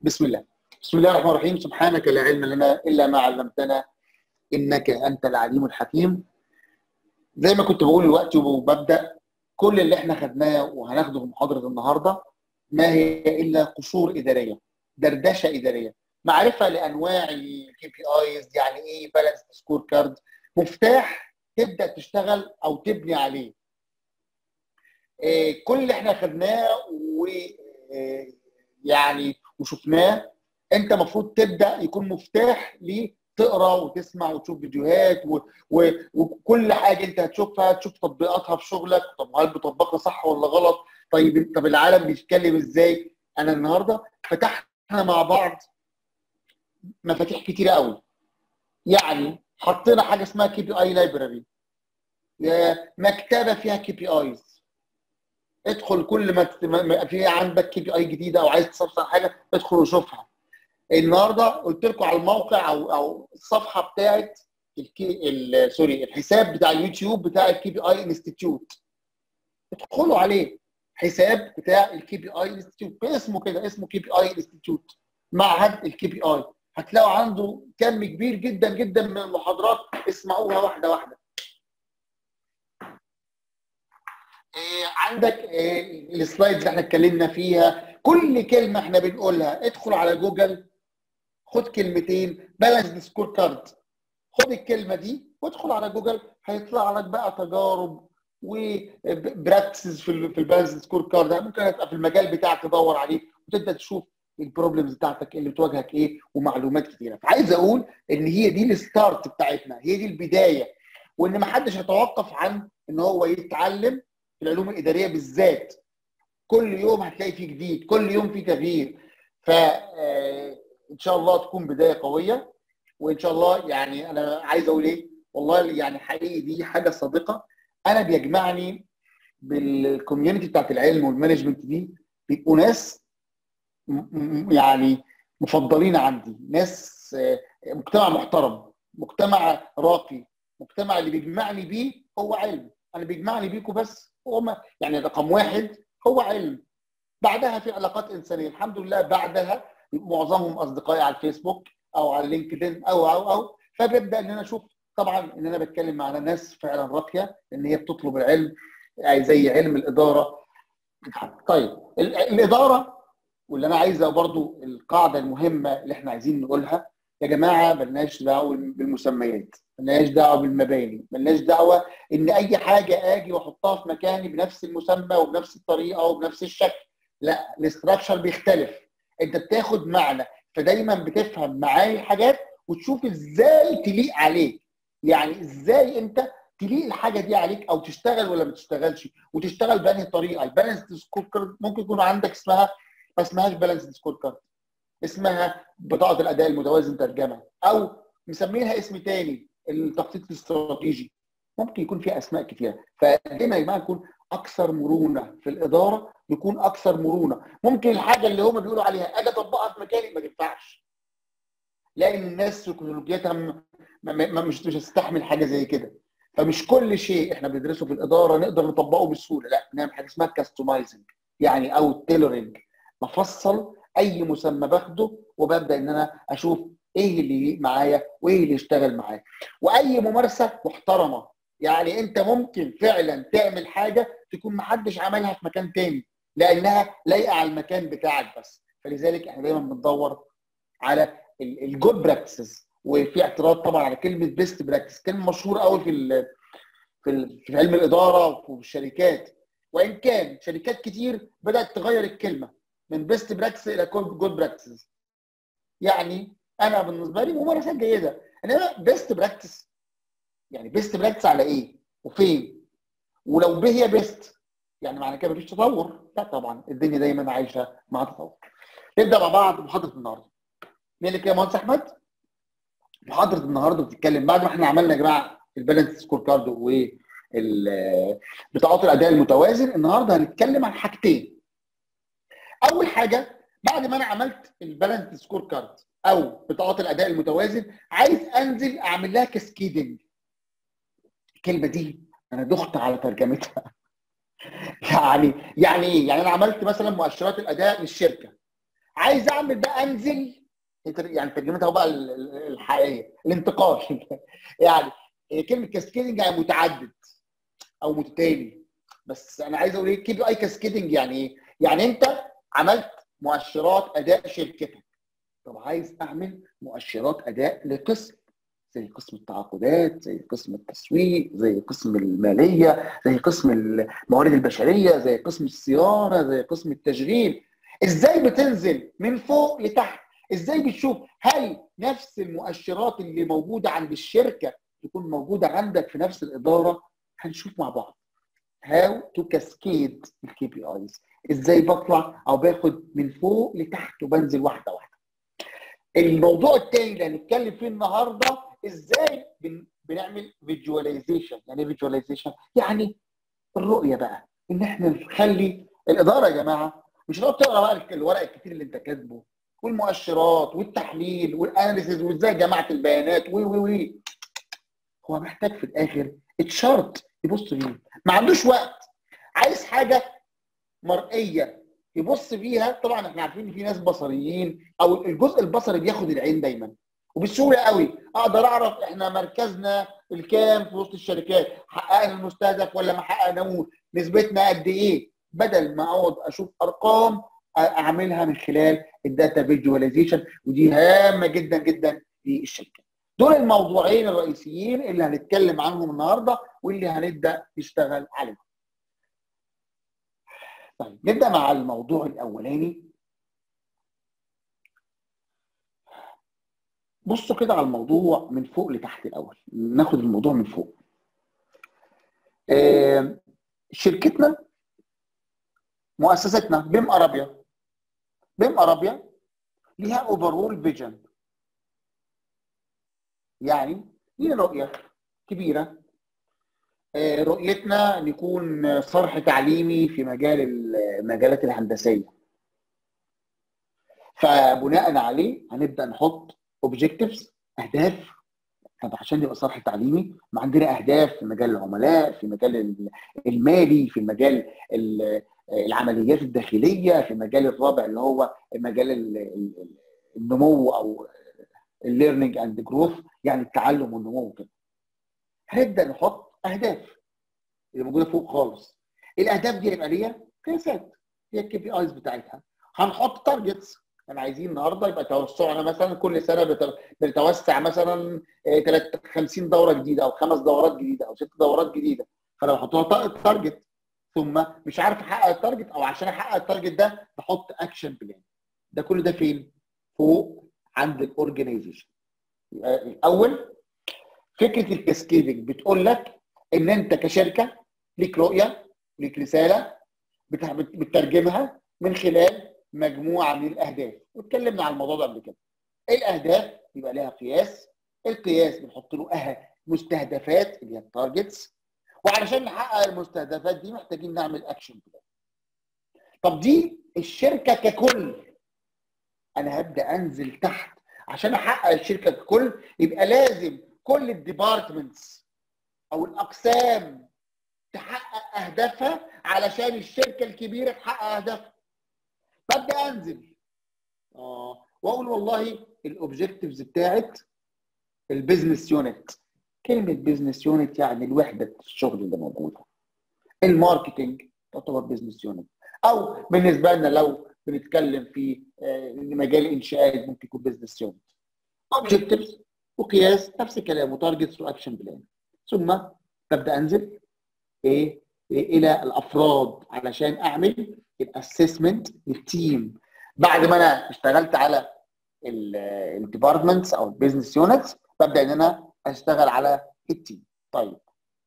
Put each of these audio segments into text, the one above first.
بسم الله. بسم الله الرحمن الرحيم. سبحانك لا علم لنا إلا ما علمتنا إنك أنت العليم الحكيم. زي ما كنت بقول دلوقتي وببدأ، كل اللي احنا خدناه وهناخده في محاضرة النهاردة ما هي إلا قشور إدارية، دردشة إدارية، معرفة لأنواع الكي بي ايز، يعني إيه بالانس سكور كارد، مفتاح تبدأ تشتغل أو تبني عليه. كل اللي احنا خدناه يعني وشفناه، انت المفروض تبدا يكون مفتاح لتقرا وتسمع وتشوف فيديوهات وكل حاجه انت هتشوفها تشوف تطبيقاتها في شغلك. طب هل بتطبقها صح ولا غلط؟ طب العالم بيتكلم ازاي؟ انا النهارده فتحنا مع بعض مفاتيح كتيره قوي، يعني حطينا حاجه اسمها كي بي اي لايبراري، مكتبه فيها كي بي ايز. ادخل كل ما في عندك كي بي اي جديده او عايز تصفح حاجه ادخل وشوفها. النهارده قلت لكم على الموقع او الصفحه بتاعت الحساب بتاع اليوتيوب بتاع الكي بي اي انستيتيوت. ادخلوا عليه، حساب بتاع الكي بي اي انستيتيوت باسمه كده، اسمه كي بي اي انستيتيوت، معهد الكي بي اي. هتلاقوا عنده كم كبير جدا جدا من المحاضرات، اسمعوها واحده واحده. عندك السلايدز اللي احنا اتكلمنا فيها، كل كلمه احنا بنقولها ادخل على جوجل، خد كلمتين بالانس سكور كارد، خد الكلمه دي وادخل على جوجل، هيطلع لك بقى تجارب وبراكتسز في البالانس سكور كارد. ممكن تبقى في المجال بتاعك تدور عليه وتبدا تشوف البروبلمز بتاعتك اللي بتواجهك ايه ومعلومات كتيره. فعايز اقول ان هي دي الستارت بتاعتنا، هي دي البدايه، وان ما حدش هيتوقف عن ان هو يتعلم في العلوم الاداريه بالذات. كل يوم هتلاقي فيه جديد، كل يوم فيه تغيير. ف ان شاء الله تكون بدايه قويه، وان شاء الله يعني انا عايز اقول ايه، والله يعني حقيقي دي حاجه صادقه. انا بيجمعني بالكوميونتي بتاعت العلم والمانجمنت دي، بيبقوا ناس يعني مفضلين عندي، ناس مجتمع محترم، مجتمع راقي، مجتمع اللي بيجمعني بيه هو علم. انا بيجمعني بيكم بس هو يعني رقم واحد هو علم، بعدها في علاقات انسانيه الحمد لله، بعدها معظمهم اصدقائي على الفيسبوك او على لينكدين او فببدا ان انا اشوف طبعا ان انا بتكلم مع ناس فعلا راقيه ان هي بتطلب العلم، يعني زي علم الاداره. طيب الاداره، واللي انا عايزه برضو القاعده المهمه اللي احنا عايزين نقولها، يا جماعه ملناش دعوه بالمسميات، ملناش دعوه بالمباني، ملناش دعوه ان اي حاجه اجي واحطها في مكاني بنفس المسمى وبنفس الطريقه وبنفس الشكل. لا، الاستراكشر بيختلف، انت بتاخد معنى، فدايما بتفهم معايا حاجات وتشوف ازاي تليق عليك. يعني ازاي انت تليق الحاجه دي عليك، او تشتغل ولا ما تشتغلش، وتشتغل بانهي طريقه. البالانس سكور كارد ممكن يكون عندك اسمها، ما اسمهاش بالانس سكور كارد، اسمها بطاقه الاداء المتوازن ترجمه، او مسمينها اسم تاني التخطيط الاستراتيجي. ممكن يكون فيها اسماء كتيره. فدايما يا جماعه نكون اكثر مرونه في الاداره، يكون اكثر مرونه. ممكن الحاجه اللي هم بيقولوا عليها اجي اطبقها في مكاني ما تنفعش، لان الناس سيكولوجيتها مش هتستحمل حاجه زي كده. فمش كل شيء احنا بندرسه في الاداره نقدر نطبقه بسهوله، لا، نعمل حاجه اسمها كاستمايزنج، يعني او تيلورنج، بفصل اي مسمى باخده وببدا ان انا اشوف ايه اللي يليق معايا وايه اللي يشتغل معايا. واي ممارسه محترمه، يعني انت ممكن فعلا تعمل حاجه تكون محدش عملها في مكان تاني لانها لايقه على المكان بتاعك بس. فلذلك احنا دايما بندور على الجود براكتسز، وفي اعتراض طبعا على كلمه بيست براكتس، كلمه مشهوره قوي في علم الاداره وفي الشركات، وان كان شركات كتير بدات تغير الكلمه من بيست براكتس الى جود براكتسز. يعني انا بالنسبه لي ممارسات جيده، انما بيست براكتس يعني بيست براكتس على ايه وفين؟ ولو هي بيست يعني معنى كده مفيش تطور؟ لا طبعا، الدنيا دايما عايشه مع تطور. نبدا مع بعض محاضره النهارده. مين اللي كده يا مهندس احمد؟ محاضره النهارده بتتكلم بعد ما احنا عملنا يا جماعه البالانس سكور كارد بطاقات الاداء المتوازن. النهارده هنتكلم عن حاجتين. اول حاجه، بعد ما انا عملت البالانس سكور كارد او بطاقات الاداء المتوازن، عايز انزل اعمل لها كاسكيدنج. الكلمه دي انا دخت على ترجمتها. يعني ايه؟ يعني انا عملت مثلا مؤشرات الاداء للشركه، عايز اعمل بقى انزل، يعني ترجمتها بقى الحقيقيه الانتقال يعني كلمه كاسكيدنج يعني متعدد او متتالي. بس انا عايز اقول ايه كي بي اي كاسكيدنج يعني ايه؟ يعني انت عملت مؤشرات اداء شركتك، طب عايز اعمل مؤشرات اداء لقسم، زي قسم التعاقدات، زي قسم التسويق، زي قسم الماليه، زي قسم الموارد البشريه، زي قسم الصيانه، زي قسم التشغيل. ازاي بتنزل من فوق لتحت؟ ازاي بتشوف هل نفس المؤشرات اللي موجوده عند الشركه تكون موجوده عندك في نفس الاداره؟ هنشوف مع بعض هاو تو كاسكيد الكي بي ايز، ازاي بطلع او باخد من فوق لتحت وبنزل واحده واحده. الموضوع الثاني اللي هنتكلم فيه النهارده ازاي بنعمل فيجواليزيشن. يعني ايه فيجواليزيشن؟ يعني الرؤيه بقى، ان احنا نخلي الاداره يا جماعه مش هتقعد تقرا بقى الورق الكتير اللي انت كاتبه والمؤشرات والتحليل والاناليسيز وازاي جمعت البيانات و هو محتاج في الاخر اتشارت يبص فيه. ما عندوش وقت، عايز حاجه مرئيه يبص فيها. طبعا احنا عارفين ان في ناس بصريين او الجزء البصري بياخد العين دايما، وبسهوله قوي اقدر اعرف احنا مركزنا الكام في وسط الشركات، حققنا المستهدف ولا ما حققناهوش، نسبتنا قد ايه، بدل ما اقعد اشوف ارقام اعملها من خلال الداتا فيجواليزيشن. ودي هامه جدا جدا للشركه. دول الموضوعين الرئيسيين اللي هنتكلم عنهم النهارده واللي هنبدا نشتغل عليهم. طيب نبدا مع الموضوع الاولاني. بصوا كده على الموضوع من فوق لتحت الاول، ناخد الموضوع من فوق. شركتنا مؤسستنا بيم ارابيا، بيم ارابيا ليها اوفرول فيجن، يعني لينا رؤيه كبيره. رؤيتنا نكون صرح تعليمي في مجال المجالات الهندسيه، فبناء عليه هنبدا نحط اوبجكتيفز، اهداف. طب عشان يبقى صرح تعليمي ما عندنا اهداف في مجال العملاء، في مجال المالي، في مجال العمليات الداخليه، في مجال الرابع اللي هو مجال النمو او الليرنينج اند جروث، يعني التعلم والنمو كده. هنبدا نحط اهداف اللي موجوده فوق خالص. الاهداف دي هيبقى ليها قياسات، هي الكي بي ايز بتاعتها. هنحط تارجتس، احنا عايزين النهارده يبقى توسعنا مثلا كل سنه بنتوسع مثلا 50 دوره جديده او 5 دورات جديده او 6 دورات جديده. فانا بحطها تارجت، ثم مش عارف احقق التارجت او عشان احقق التارجت ده بحط اكشن بلان. ده كل ده فين؟ فوق عند الاورجنايزيشن. الاول فكره الكاسكيدنج بتقول لك ان انت كشركه ليك رؤيه، ليك رساله بتترجمها من خلال مجموعه من الاهداف، واتكلمنا عن الموضوع ده قبل كده. الاهداف يبقى لها قياس، القياس بنحط له مستهدفات اللي هي التارجتس، وعلشان نحقق المستهدفات دي محتاجين نعمل اكشن بلان. طب دي الشركه ككل، انا هبدا انزل تحت عشان احقق الشركه ككل. يبقى لازم كل الديبارتمنتس او الاقسام تحقق اهدافها علشان الشركه الكبيره تحقق اهدافها. ببدا انزل واقول والله الاوبجكتيفز بتاعت البيزنس يونت. كلمه بيزنس يونت يعني الوحده الشغل اللي موجوده. الماركتنج تعتبر بيزنس يونت، او بالنسبه لنا لو بنتكلم في مجال الانشاءات ممكن يكون بيزنس يونت. اوبجكتيفز وقياس نفس الكلام، وتارجتس واكشن بلان. ثم ببدا انزل الى الافراد علشان اعمل الاسسمنت للتيم. بعد ما انا اشتغلت على الديبارتمنتس او البيزنس يونتس ببدا ان انا اشتغل على التيم. طيب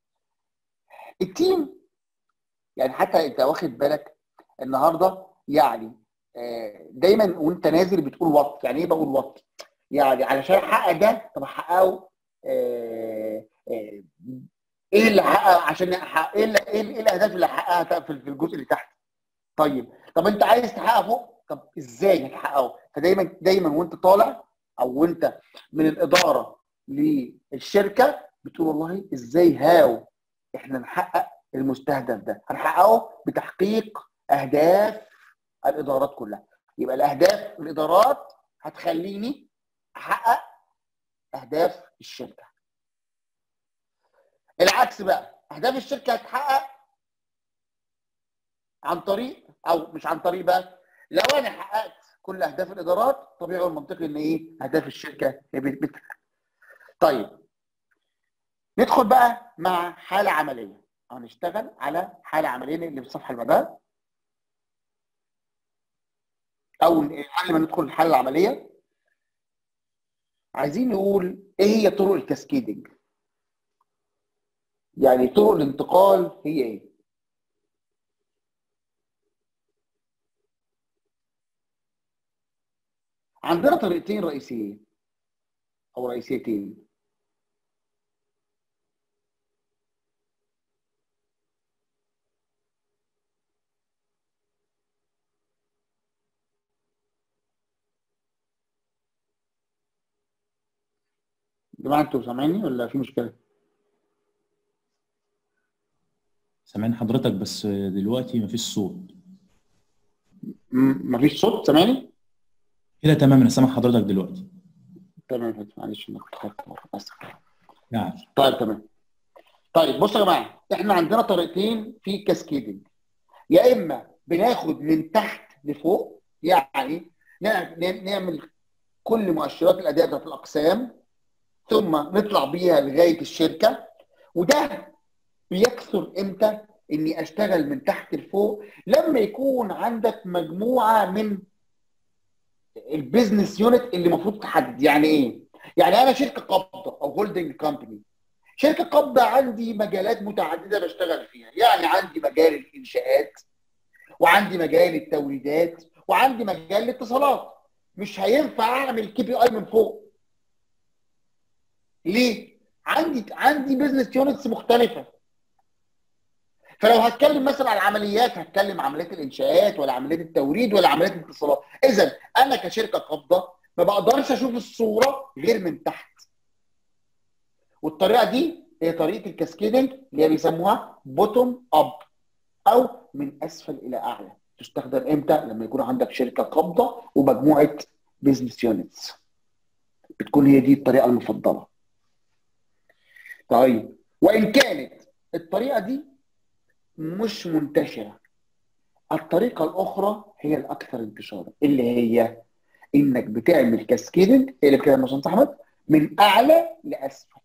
التيم يعني حتى انت واخد بالك النهارده يعني دايما وانت نازل بتقول وات. يعني ايه بقول وات؟ يعني علشان احقق ده طب احققه ايه اللي حقق عشان احقق ايه الاهداف اللي هحققها في الجزء اللي تحت. طب انت عايز تحقق فوق، طب ازاي هتحققه؟ فدايما دايما وانت طالع او وانت من الاداره للشركه بتقول والله ازاي هاو احنا نحقق المستهدف ده. هنحققه بتحقيق اهداف الادارات كلها. يبقى الاهداف الادارات هتخليني احقق اهداف الشركه. العكس بقى، اهداف الشركه هتتحقق عن طريق، او مش عن طريق بقى، لو انا حققت كل اهداف الادارات طبيعي والمنطقي ان ايه اهداف الشركه هي بتتحقق. طيب ندخل بقى مع حاله عمليه، هنشتغل على حاله عمليه اللي في الصفحه اللي بعدها. او قبل ما ندخل الحاله العمليه عايزين نقول ايه هي طرق الكاسكيدنج، يعني طرق الانتقال هي ايه؟ عندنا طريقتين رئيسيين او رئيسيتين. يا جماعه انتوا سامعيني ولا في مشكله؟ سامعين حضرتك بس دلوقتي مفيش صوت. مفيش صوت، سامعني؟ كده تمام، انا سامع حضرتك دلوقتي. تمام، معلش انا كنت خدت اسف. نعم. طيب تمام. طيب بصوا يا جماعه، احنا عندنا طريقتين في الكاسكيدنج. يا اما بناخد من تحت لفوق، يعني نعمل كل مؤشرات الاداء بتاعت الاقسام ثم نطلع بيها لغايه الشركه. وده بيكثر امتى؟ اني اشتغل من تحت لفوق لما يكون عندك مجموعه من البيزنس يونت اللي المفروض تحدد. يعني ايه؟ يعني انا شركه قابضه او هولدنج كومباني، شركه قابضه عندي مجالات متعدده بشتغل فيها، يعني عندي مجال الانشاءات وعندي مجال التوريدات وعندي مجال الاتصالات. مش هينفع اعمل كي بي اي من فوق. ليه؟ عندي بزنس يونتس مختلفه. فلو هتكلم مثلا عن العمليات هتكلم عمليات الانشاءات ولا عمليات التوريد ولا عمليات الاتصالات. اذا انا كشركه قابضه ما بقدرش اشوف الصوره غير من تحت. والطريقه دي هي طريقه الكاسكيدنج اللي هي بيسموها بوتوم اب او من اسفل الى اعلى. تستخدم امتى؟ لما يكون عندك شركه قابضه ومجموعه بزنس يونتس، بتكون هي دي الطريقه المفضله. طيب وان كانت الطريقه دي مش منتشره، الطريقه الاخرى هي الاكثر انتشارا، اللي هي انك بتعمل كاسكيدنج اللي كده يا باشمهندس احمد من اعلى لاسفل.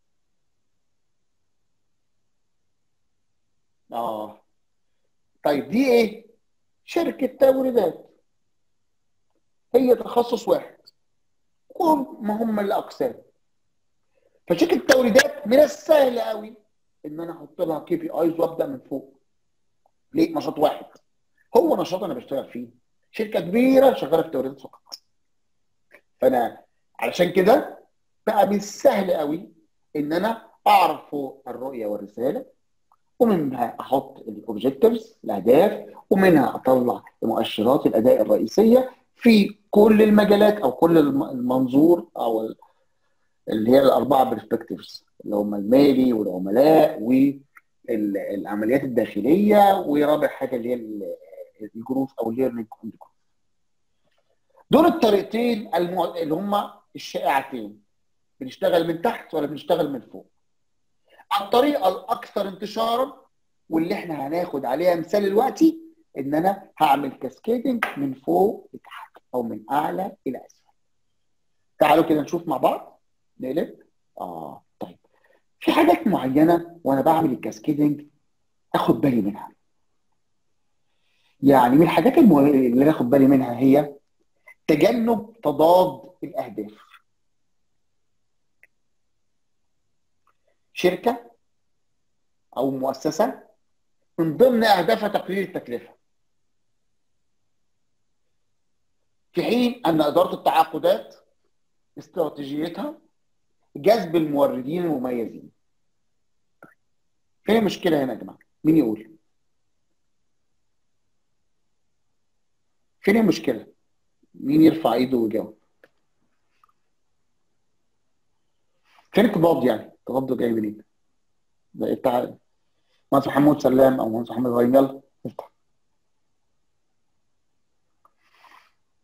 طيب دي ايه؟ شركه توريدات، هي تخصص واحد وما هم الاقسام. فشركه التوريدات من السهل قوي ان انا احط لها كي بي ايز وابدا من فوق. ليه؟ نشاط واحد، هو نشاط انا بشتغل فيه. شركه كبيره شغاله في التوريدات فقط. فانا علشان كده بقى من السهل قوي ان انا اعرف فوق الرؤيه والرساله، ومنها احط الاوبجكتيفز الاهداف، ومنها اطلع مؤشرات الاداء الرئيسيه في كل المجالات او كل المنظور او اللي هي الاربعه برسبكتيفز اللي هم المالي والعملاء والعمليات الداخليه، ورابع حاجه اللي هي الجروث او الليرنينج. دول الطريقتين اللي هم الشائعتين. بنشتغل من تحت ولا بنشتغل من فوق؟ الطريقه الاكثر انتشارا واللي احنا هناخد عليها مثال دلوقتي ان انا هعمل كاسكيدنج من فوق لتحت او من اعلى الى اسفل. تعالوا كده نشوف مع بعض. نقلب. طيب في حاجات معينه وانا بعمل الكاسكيدنج اخد بالي منها. يعني من الحاجات اللي اخد بالي منها هي تجنب تضاد الاهداف. شركه او مؤسسه من ضمن اهدافها تقليل التكلفه، في حين ان اداره التعاقدات استراتيجيتها جذب الموردين المميزين. فين المشكله هنا يا جماعه؟ مين يقول؟ فين المشكله؟ مين يرفع ايده ويجاوب؟ فين التضاد؟ يعني التضاد ده جاي منين؟ ده بتاع مهندس محمود سلام او مهندس محمد غريم. يلا افتح.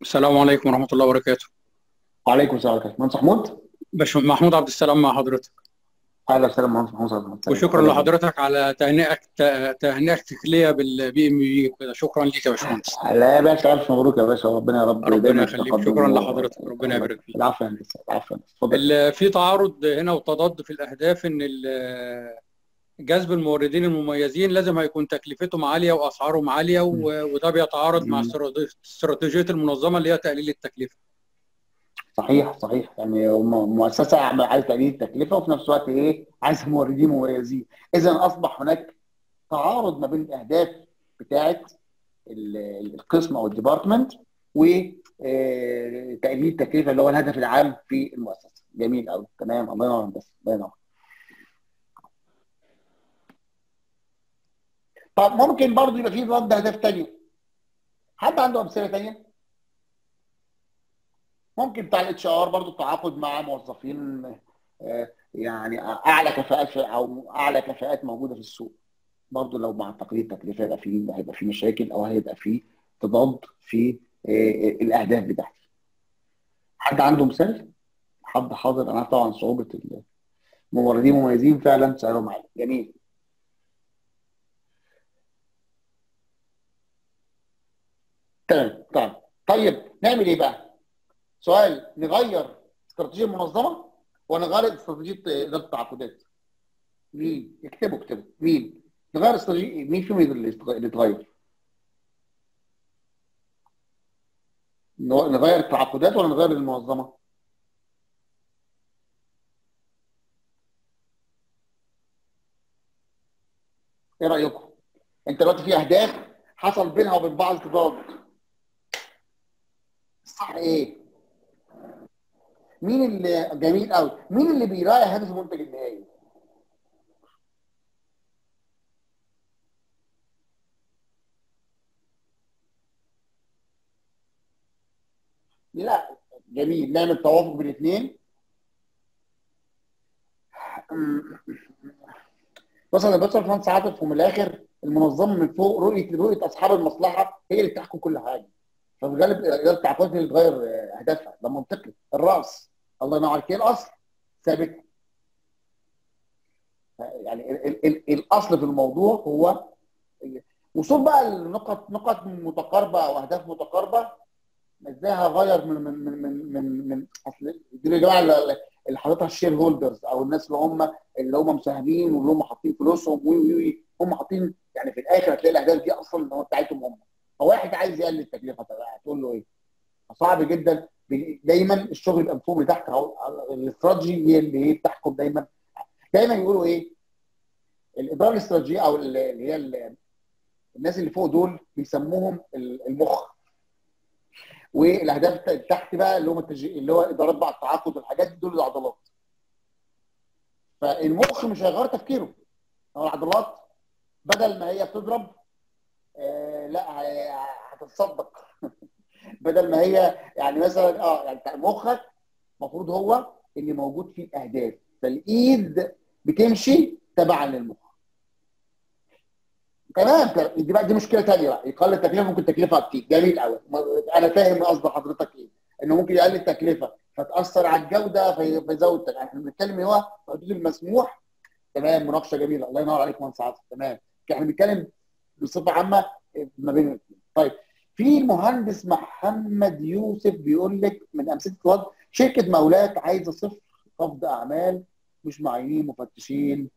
السلام عليكم ورحمة الله وبركاته. وعليكم السلام ورحمه الله. مهندس محمود. محمود عبد السلام مع حضرتك، اهلا وسهلا مهندس محمود. وشكرا لحضرتك على تهنئتك ليا بالبي ام بي كده. شكرا ليك يا باشمهندس. لا يا باشا، الف مبروك يا باشا، ربنا يا رب ربنا دايما يخليك، تقدم شكرا لحضرتك، ربنا يبارك فيك. العفو يا هندسه، العفو يا هندسه، اتفضل. في تعارض هنا وتضاد في الأهداف، إن جذب الموردين المميزين لازم هيكون تكلفتهم عالية وأسعارهم عالية، وده بيتعارض مع استراتيجية المنظمة اللي هي تقليل التكلفة. صحيح صحيح، يعني مؤسسه عايزه تقليل التكلفه وفي نفس الوقت عايزه موردين مميزين. اذا اصبح هناك تعارض ما بين الاهداف بتاعه القسم او الديبارتمنت وتقليل التكلفه اللي هو الهدف العام في المؤسسه. جميل قوي، تمام، الله ينور هندسه، الله ينور. طب ممكن برضه يبقى في ضد اهداف ثانيه. حد عنده امثله ثانيه؟ ممكن بتاع الاتش ار برضه التعاقد مع موظفين يعني اعلى كفاءات او اعلى كفاءات موجوده في السوق. برضه لو مع تقليل التكلفه هيبقى في مشاكل او هيبقى في تضاد في الاهداف بتاعتي. حد عنده مثال؟ حد حاضر؟ انا طبعا صعوبه الموردين مميزين فعلا سعرهم عالي. جميل. تمام. طيب نعمل ايه بقى؟ سؤال، نغير استراتيجيه المنظمه ونغير استراتيجيه اداره التعاقدات؟ مين؟ اكتبوا مين؟ نغير استراتيجيه مين فيهم اللي يتغير؟ نغير التعاقدات ولا نغير المنظمه؟ ايه رايكم؟ انت دلوقتي في اهداف حصل بينها وبين بعض تضاد. صح ايه؟ مين اللي جميل قوي، مين اللي بيراعي هدف المنتج النهائي؟ لا، جميل، نعمل توافق بين الاثنين. بص يا باشمهندس عاطف، ومن الاخر المنظمه من فوق رؤيه اصحاب المصلحه هي اللي بتحكم كل حاجه. ففي الغالب اداره التعاقدات اللي تغير اهدافها، ده منطقي. الراس، الله ينور عليك، الاصل ثابت. يعني الاصل في الموضوع هو وصول بقى نقط متقاربه او اهداف متقاربه. ازاي هغير من اصل دي يا جماعه اللي حاططها الشير هولدرز او الناس اللي هم مساهمين واللي هم حاطين فلوسهم هم حاطين، يعني في الاخر هتلاقي الاهداف دي اصلا هو بتاعتهم هم. فواحد عايز يقلل التكلفه، هتقول له ايه؟ صعب جدا. دايما الشغل يبقى فوق لتحت، او الاستراتيجي هي اللي بتحكم دايما. دايما يقولوا ايه؟ الاداره الاستراتيجيه او اللي هي الناس اللي فوق دول بيسموهم المخ، والاهداف تحت بقى اللي هو ادارات بقى التعاقد والحاجات دي، دول العضلات. فالمخ مش هيغير تفكيره. هو العضلات بدل ما هي بتضرب لا هتتصدق. بدل ما هي يعني مثلا يعني مخك المفروض هو اللي موجود فيه الاهداف، فالايد بتمشي تبعا للمخ. تمام. دي مشكله ثانيه بقى، يقلل التكلفه، ممكن تكلفه كتير. جميل قوي، انا فاهم قصد حضرتك ايه، انه ممكن يقلل التكلفه فتاثر على الجوده فيزود التكلفه. احنا بنتكلم هو حدود المسموح. تمام، مناقشه جميله، الله ينور عليك مهندس عاطف. تمام، احنا بنتكلم بصفه عامه ما بين الاثنين. طيب، في المهندس محمد يوسف بيقول لك من امثله الوضع، شركه مقاولات عايزه صفر خفض اعمال، مش معينين مفتشين.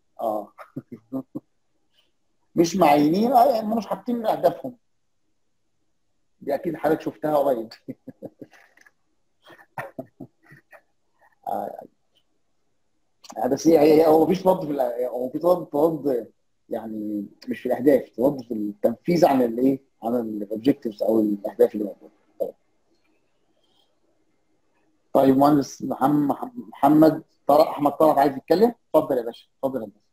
مش معينين، يعني مش حاطين اهدافهم. دي اكيد حضرتك شفتها قريب. بس هو مفيش تضاد هو في تضاد يعني مش في الاهداف، تضاد في التنفيذ عن عن الاوبجكتيفز او الاهداف اللي موجوده. طيب مهندس محمد طارق، احمد طارق عايز يتكلم؟ اتفضل يا باشا، اتفضل يا باشا.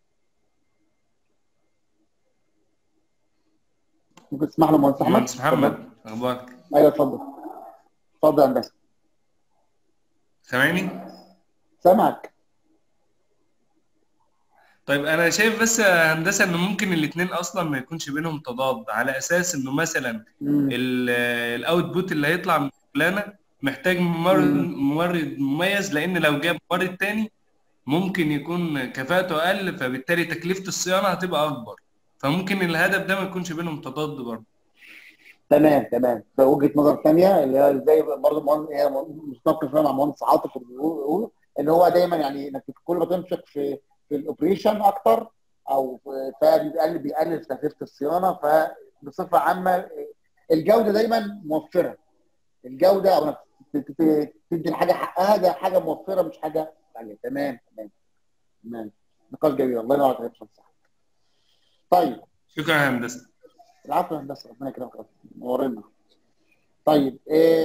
ممكن تسمح له مهندس احمد؟ مهندس محمد، اخبارك؟ ايوه اتفضل. اتفضل يا هندسه. سامعني؟ سامعك. طيب انا شايف بس يا هندسه ان ممكن الاثنين اصلا ما يكونش بينهم تضاد، على اساس انه مثلا مم. الاوتبوت اللي هيطلع من الشغلانه محتاج مورد مميز، لان لو جاب مورد تاني ممكن يكون كفاءته اقل، فبالتالي تكلفه الصيانه هتبقى اكبر. فممكن الهدف ده ما يكونش بينهم تضاد برضه. تمام. ده وجهه نظر ثانيه اللي هي زي برضه هي متفق شويه مع مهندس عاطف اللي بيقول ان هو دايما يعني انك كل ما تمسك في الاوبريشن اكتر او بيقلل تكلفه الصيانه. فبصفه عامه الجوده دايما موفره. الجوده او انك تدي الحاجه حقها، ده حاجه موفره مش حاجه غاليه. تمام. نقاش جميل، الله ينور عليك. صح. طيب، شكرا يا هندسه. العفو يا هندسه، ربنا يكرمك، نورنا. طيب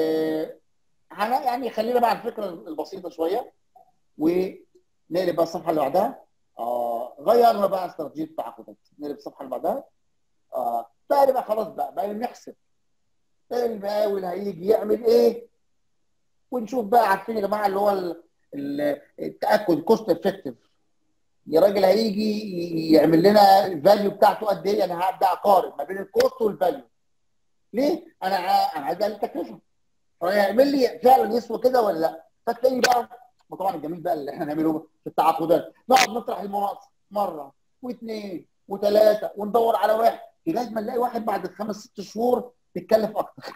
يعني خلينا بقى على الفكره البسيطه شويه ونقلب بقى الصفحه اللي بعدها. غيرنا بقى استراتيجيه التعاقدات، نقلب الصفحه اللي بعدها. بقى نبقى خلاص بقى نحسب المقاول هيجي يعمل ايه، ونشوف بقى. عارفين يا جماعه اللي هو التاكد كوست افكتيف. يا راجل هيجي يعمل لنا الفاليو بتاعته قد ايه. انا هبدا اقارن ما بين الكوست والفاليو. ليه؟ انا عايز اقلل التكلفه. هيعمل لي فعلا يسوى كده ولا لا؟ فتلاقي بقى طبعا الجميل بقى اللي احنا نعمله في التعاقدات، نقعد نطرح المناقصه مره واثنين وثلاثه وندور على واحد لغايه ما نلاقي واحد بعد 5-6 شهور بيتكلف اكتر.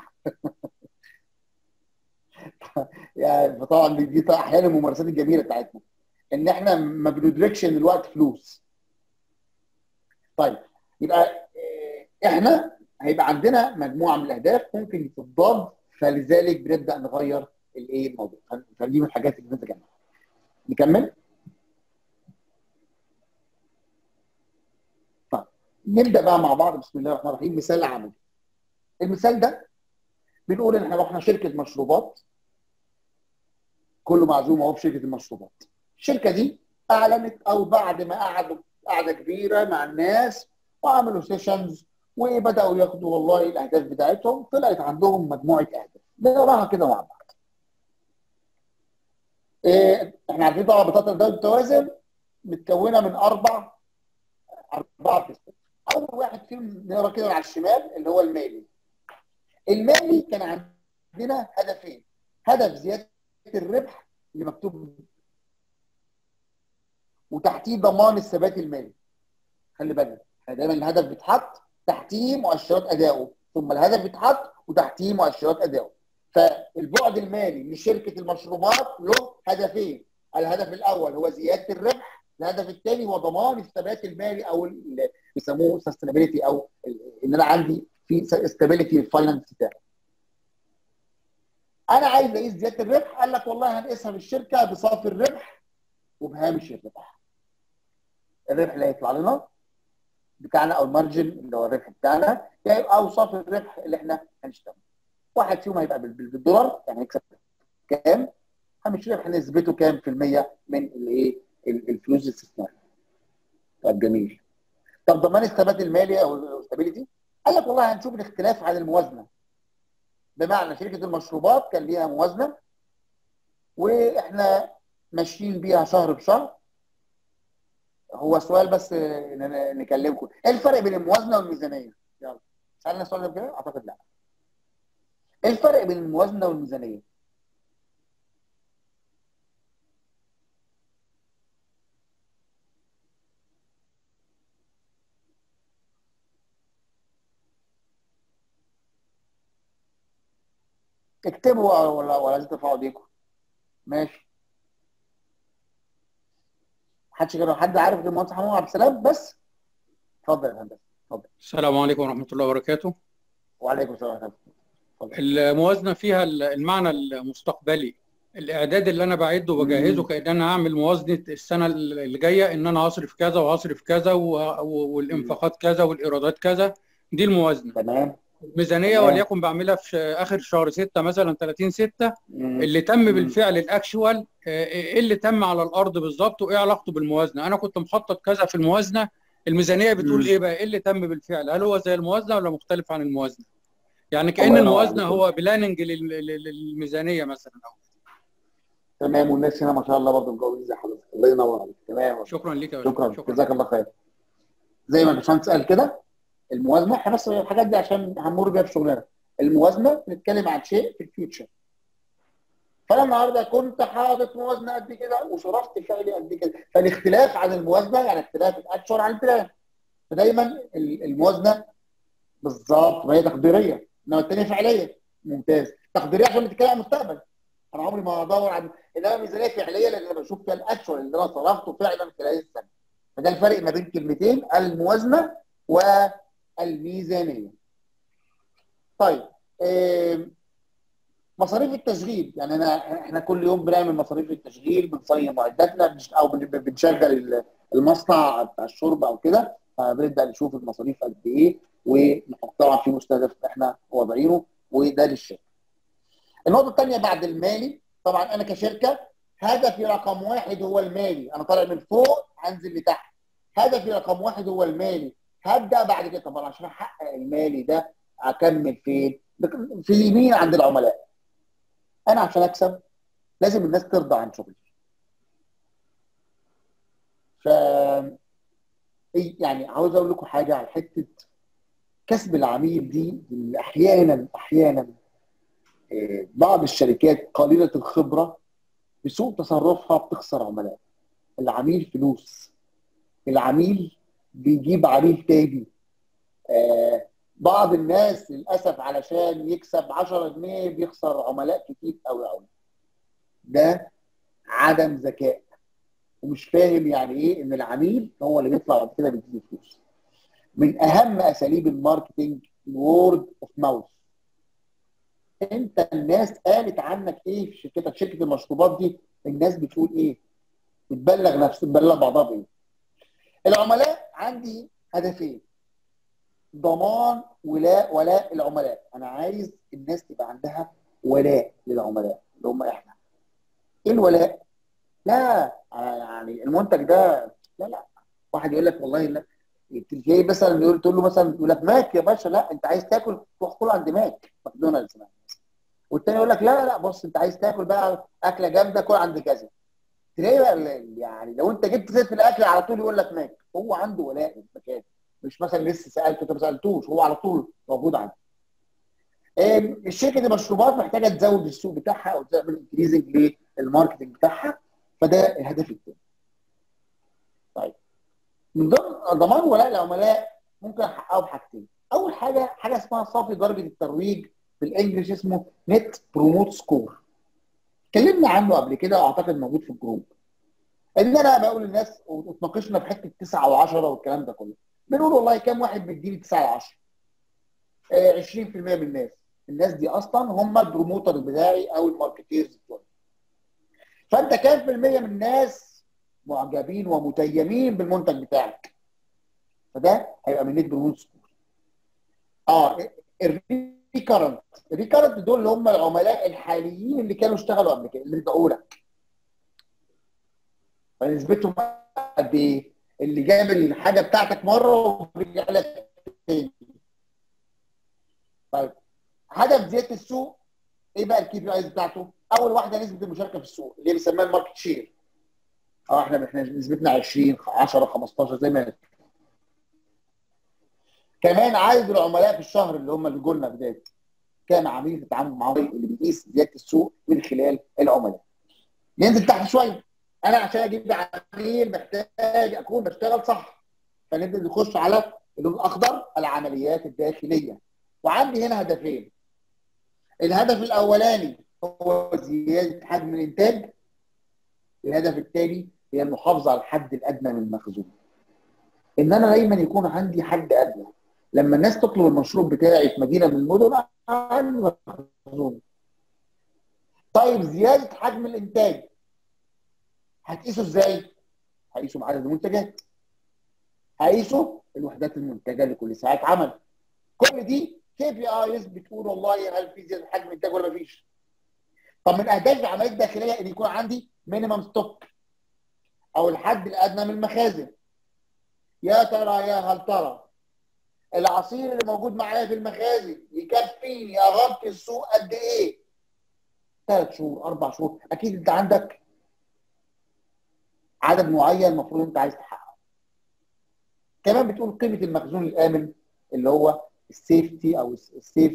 يعني طبعا دي احيانا الممارسات الجميله بتاعتنا ان احنا ما بندركش ان الوقت فلوس. طيب، يبقى احنا هيبقى عندنا مجموعه من الاهداف ممكن تتضاد، فلذلك بنبدا نغير الموضوع. فدي من الحاجات اللي انت جمعها. نكمل. طيب، نبدا بقى مع بعض. بسم الله الرحمن الرحيم. مثال عملي. المثال ده بنقول ان احنا رحنا شركه مشروبات، كله معزوم اهو في شركه المشروبات. الشركه دي اعلنت، او بعد ما قعدوا قعده كبيره مع الناس وعملوا سيشنز وبداوا ياخدوا والله الاهداف بتاعتهم، طلعت عندهم مجموعه اهداف نقراها كده مع بعض. احنا عارفين طبعا بطاقه الدوري التوازن متكونه من اربع قسم. اول واحد فيهم نقرا كده على الشمال اللي هو المالي. المالي كان عندنا هدفين. هدف زياده الربح اللي مكتوب وتحتيه ضمان الثبات المالي. خلي بالك دايما الهدف بيتحط تحتيه مؤشرات ادائه، ثم الهدف بيتحط وتحتيه مؤشرات ادائه. فالبعد المالي لشركه المشروبات له هدفين. الهدف الاول هو زياده الربح، الهدف الثاني هو ضمان الثبات المالي او بيسموه سستينابيلتي، او ان انا عندي في استابيليتي الفاينانس بتاعي. انا عايز اقيس زياده الربح، قال لك والله هنقيسها بالشركه بصافي الربح وبهامش الربح. الربح اللي هيطلع لنا بتاعنا او المارجن اللي هو الربح بتاعنا، يبقى اوصاف الربح اللي احنا هنشتغل. واحد فيهم هيبقى بالدولار، يعني هيكسب كام، هامش الربح نسبته كام في المية من الفلوس الاستثماريه. طب جميل. طب ضمان الثبات المالي او الاستابيليتي، قال لك والله هنشوف الاختلاف عن الموازنه. بمعنى شركه المشروبات كان ليها موازنه واحنا ماشيين بيها شهر بشهر. هو سؤال بس نكلمكم، ايه الفرق بين الموازنه والميزانيه؟ يلا سالنا السؤال ده كده؟ اعتقد لا. ايه الفرق بين الموازنه والميزانيه؟ اكتبوا ولا لازم ترفعوا ايديكم؟ ماشي. محدش غير حد عارف غير المهندس محمود عبد السلام بس؟ اتفضل يا هندسه اتفضل. السلام عليكم ورحمة الله وبركاته. وعليكم السلام ورحمه الله. الموازنة فيها المعنى المستقبلي، الإعداد اللي أنا بعده وبجهزه كأن أنا هعمل موازنة السنة اللي جاية، إن أنا هصرف كذا وهصرف كذا والإنفاقات كذا والإيرادات كذا. دي الموازنة. تمام. ميزانية وليكن بعملها في آخر شهر 6 مثلا 30/6، اللي تم بالفعل الأكشوال، إيه اللي تم على الأرض بالظبط وإيه علاقته بالموازنة. أنا كنت مخطط كذا في الموازنة، الميزانية بتقول إيه بقى، إيه اللي تم بالفعل، هل هو زي الموازنة ولا مختلف عن الموازنة؟ يعني كأن الموازنة هو بلاننج للميزانية مثلا. تمام، والناس هنا ما شاء الله برضه مجاوبين زي حضرتك، الله ينور عليك. تمام، شكرا ليك يا شكرا، باشمهندس، شكرا. جزاك الله خير. زي ما الباشمهندس قال كده، الموازنه احنا بس الحاجات دي عشان هنمر بيها في شغلنا. الموازنه بنتكلم عن شيء في الفيوتشر. فانا النهارده كنت حاطط موازنه قد كده وصرفت فعلي قد كده، فالاختلاف عن الموازنه يعني اختلاف الاكشوال عن البلان. فدايما الموازنه بالظبط ما هي تقديريه، انما الثانيه فعليه. ممتاز. تقديريه عشان بتتكلم عن المستقبل، انا عمري ما ادور عن، انما ميزانيه فعليه لان انا بشوف فيها الاكشوال اللي انا صرفته فعلا خلال السنه. فده الفرق ما بين كلمتين، الموازنه والميزانيه. طيب مصاريف التشغيل، يعني احنا كل يوم بنعمل مصاريف التشغيل، بنصين معداتنا او بنشغل المصنع بتاع الشرب او كده، فبنبدا نشوف المصاريف قد ايه ونحط طبعا في مستهدف احنا واضعينه، وده للشركه. النقطه الثانيه بعد المالي، طبعا انا كشركه هدفي رقم واحد هو المالي، انا طالع من فوق هنزل لتحت. هدفي رقم واحد هو المالي، هبدا بعد كده طبعا عشان احقق المالي ده اكمل فين؟ في اليمين عند العملاء. انا عشان اكسب لازم الناس ترضى عن شغلي. ف يعني عاوز اقول لكم حاجه على حته كسب العميل دي. احيانا بعض الشركات قليله الخبره بسوء تصرفها بتخسر عملاء. العميل فلوس، العميل بيجيب عميل تاني. بعض الناس للاسف علشان يكسب 10 جنيه بيخسر عملاء كتير قوي قوي. ده عدم ذكاء، ومش فاهم يعني ايه ان العميل هو اللي بيطلع بعد كده بيديله فلوس. من اهم اساليب الماركتنج الورد اوف ماوث. انت الناس قالت عنك ايه في شركتك، شركه المشروبات دي الناس بتقول ايه؟ بتبلغ بعضها بايه؟ العملاء عندي هدفين: ضمان ولاء العملاء. انا عايز الناس تبقى عندها ولاء للعملاء اللي هم احنا. ايه الولاء؟ لا يعني المنتج ده لا واحد يقول لك والله لا، جاي مثلا تقول له مثلا يقول لك ماك يا باشا، لا انت عايز تاكل تروح كل عند ماكدونالدز. والتاني يقول لك لا بص انت عايز تاكل بقى اكله جامده كل عند كذا. تلاقي بقى يعني لو انت جبت سيره الاكل على طول يقول لك ماك. هو عنده ولاء للمكان، مش مثلا لسه سالته انت ما سالتوش، هو على طول موجود عنده. الشركه دي مشروبات محتاجه تزود السوق بتاعها او تعمل انكريزنج للماركتنج بتاعها، فده الهدف الثاني. طيب من ضمن ضمان ولاء العملاء ممكن احققه بحاجتين. اول حاجه اسمها صافي درجه الترويج، بالانجلش اسمه نت بروموت سكور. اتكلمنا عنه قبل كده واعتقد موجود في الجروب. ان انا بقول للناس واتناقشنا في حته 9 و10 والكلام ده كله، بنقول والله كام واحد بيديني 9 و10؟ 20% من الناس دي اصلا هم البروموتر بتاعي او الماركتيرز بتوعي. فانت كام في المية من الناس معجبين ومتيمين بالمنتج بتاعك؟ فده هيبقى من نت بروموت سكور. الريكارنت دول اللي هم العملاء الحاليين اللي كانوا اشتغلوا قبل كده، اللي رجعوا لك. فنسبتهم قد ايه؟ اللي جاب الحاجه بتاعتك مره ورجع لك تاني. طيب هدف زياده السوق ايه بقى الكي بي ايز بتاعته؟ اول واحده نسبه المشاركه في السوق اللي بيسموها الماركت شير. احنا نسبتنا 20 10 15 زي ما هي. كمان عدد العملاء في الشهر اللي هم اللي جولنا بدايه كام عميل في التعامل معاهم، اللي بيقيس زياده السوق من خلال العملاء. ننزل تحت شويه. انا عشان اجيب عميل محتاج اكون بشتغل صح، فنبدا نخش على اللون الاخضر، العمليات الداخليه. وعندي هنا هدفين. الهدف الاولاني هو زياده حجم الانتاج. الهدف الثاني هي المحافظه على الحد الادنى من المخزون. ان انا دايما يكون عندي حد ادنى. لما الناس تطلب المشروب بتاعي في مدينه من المدن عندي مخزون. طيب زياده حجم الانتاج هتقيسه ازاي؟ هقيسه بعدد المنتجات، هقيسه الوحدات المنتجه لكل ساعه عمل. كل دي كي بي ايز بتقول والله هل في زياده حجم انتاج ولا مفيش. طب من اهداف العمليات الداخليه ان يكون عندي مينيمم ستوك او الحد الادنى من المخازن. يا ترى يا هل ترى العصير اللي موجود معايا في المخازن يكفيني اغطي السوق قد ايه؟ 3 شهور 4 شهور، اكيد انت عندك عدد معين المفروض انت عايز تحققه. كمان بتقول قيمه المخزون الامن اللي هو السيفتي او السيف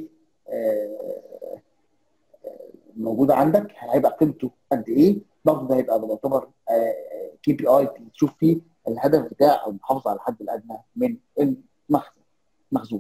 موجوده عندك، هيبقى قيمته قد ايه؟ برضه ده هيبقى بيعتبر كي بي اي تشوف فيه الهدف بتاع او المحافظه على الحد الادنى من المخزون.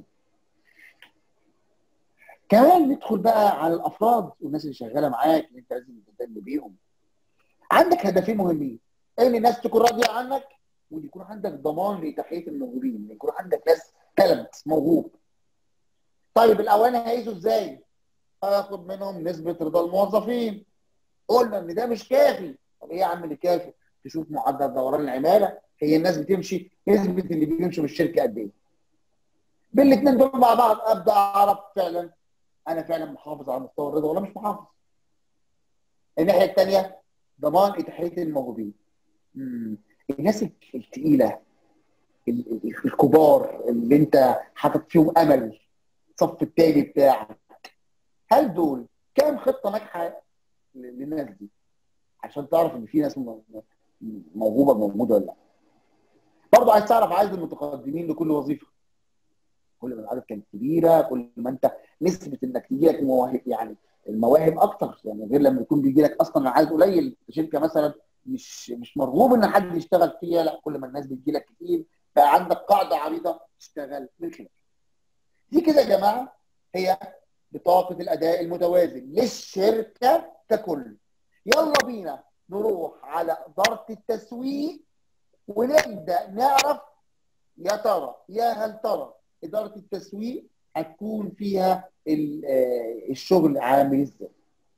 كمان ندخل بقى على الافراد والناس اللي شغاله معاك اللي انت لازم تهتم بيهم. عندك هدفين مهمين، ان الناس تكون راضيه عنك، وان يكون عندك ضمان لتحقيق الموهوبين، ان يكون عندك ناس تالنت موهوب. طيب الاواني هيقيسوا ازاي؟ هاخد منهم نسبه رضا الموظفين. قلنا ان ده مش كافي. طب ايه يا عم اللي كافي؟ تشوف معدل دوران العماله، هي الناس بتمشي، نسبه اللي بيمشوا من الشركه قد ايه؟ بالاثنين دول مع بعض ابدا اعرف فعلا انا فعلا محافظ على مستوى الرضا ولا مش محافظ. الناحيه الثانيه ضمان اتاحيه الموهوبين. الناس الثقيله الكبار اللي انت حاطط فيهم امل، الصف التاني بتاعك، هل دول كام خطه ناجحه للناس دي عشان تعرف ان في ناس موهوبه موجوده ولا لا؟ برضه عايز تعرف عدد المتقدمين لكل وظيفه. كل ما العدد كان كبيره كل ما انت نسبه انك تجي لك مواهب، يعني المواهب اكتر، يعني غير لما يكون بيجي لك اصلا عدد قليل، شركه مثلا مش مرغوب ان حد يشتغل فيها، لا كل ما الناس بتجي لك كتير بقى عندك قاعده عريضه تشتغل من خلالها. دي كده يا جماعه هي بطاقه الاداء المتوازن للشركه ككل. يلا بينا نروح على اداره التسويق ونبدا نعرف يا ترى يا هل ترى اداره التسويق هتكون فيها الشغل عامل ازاي.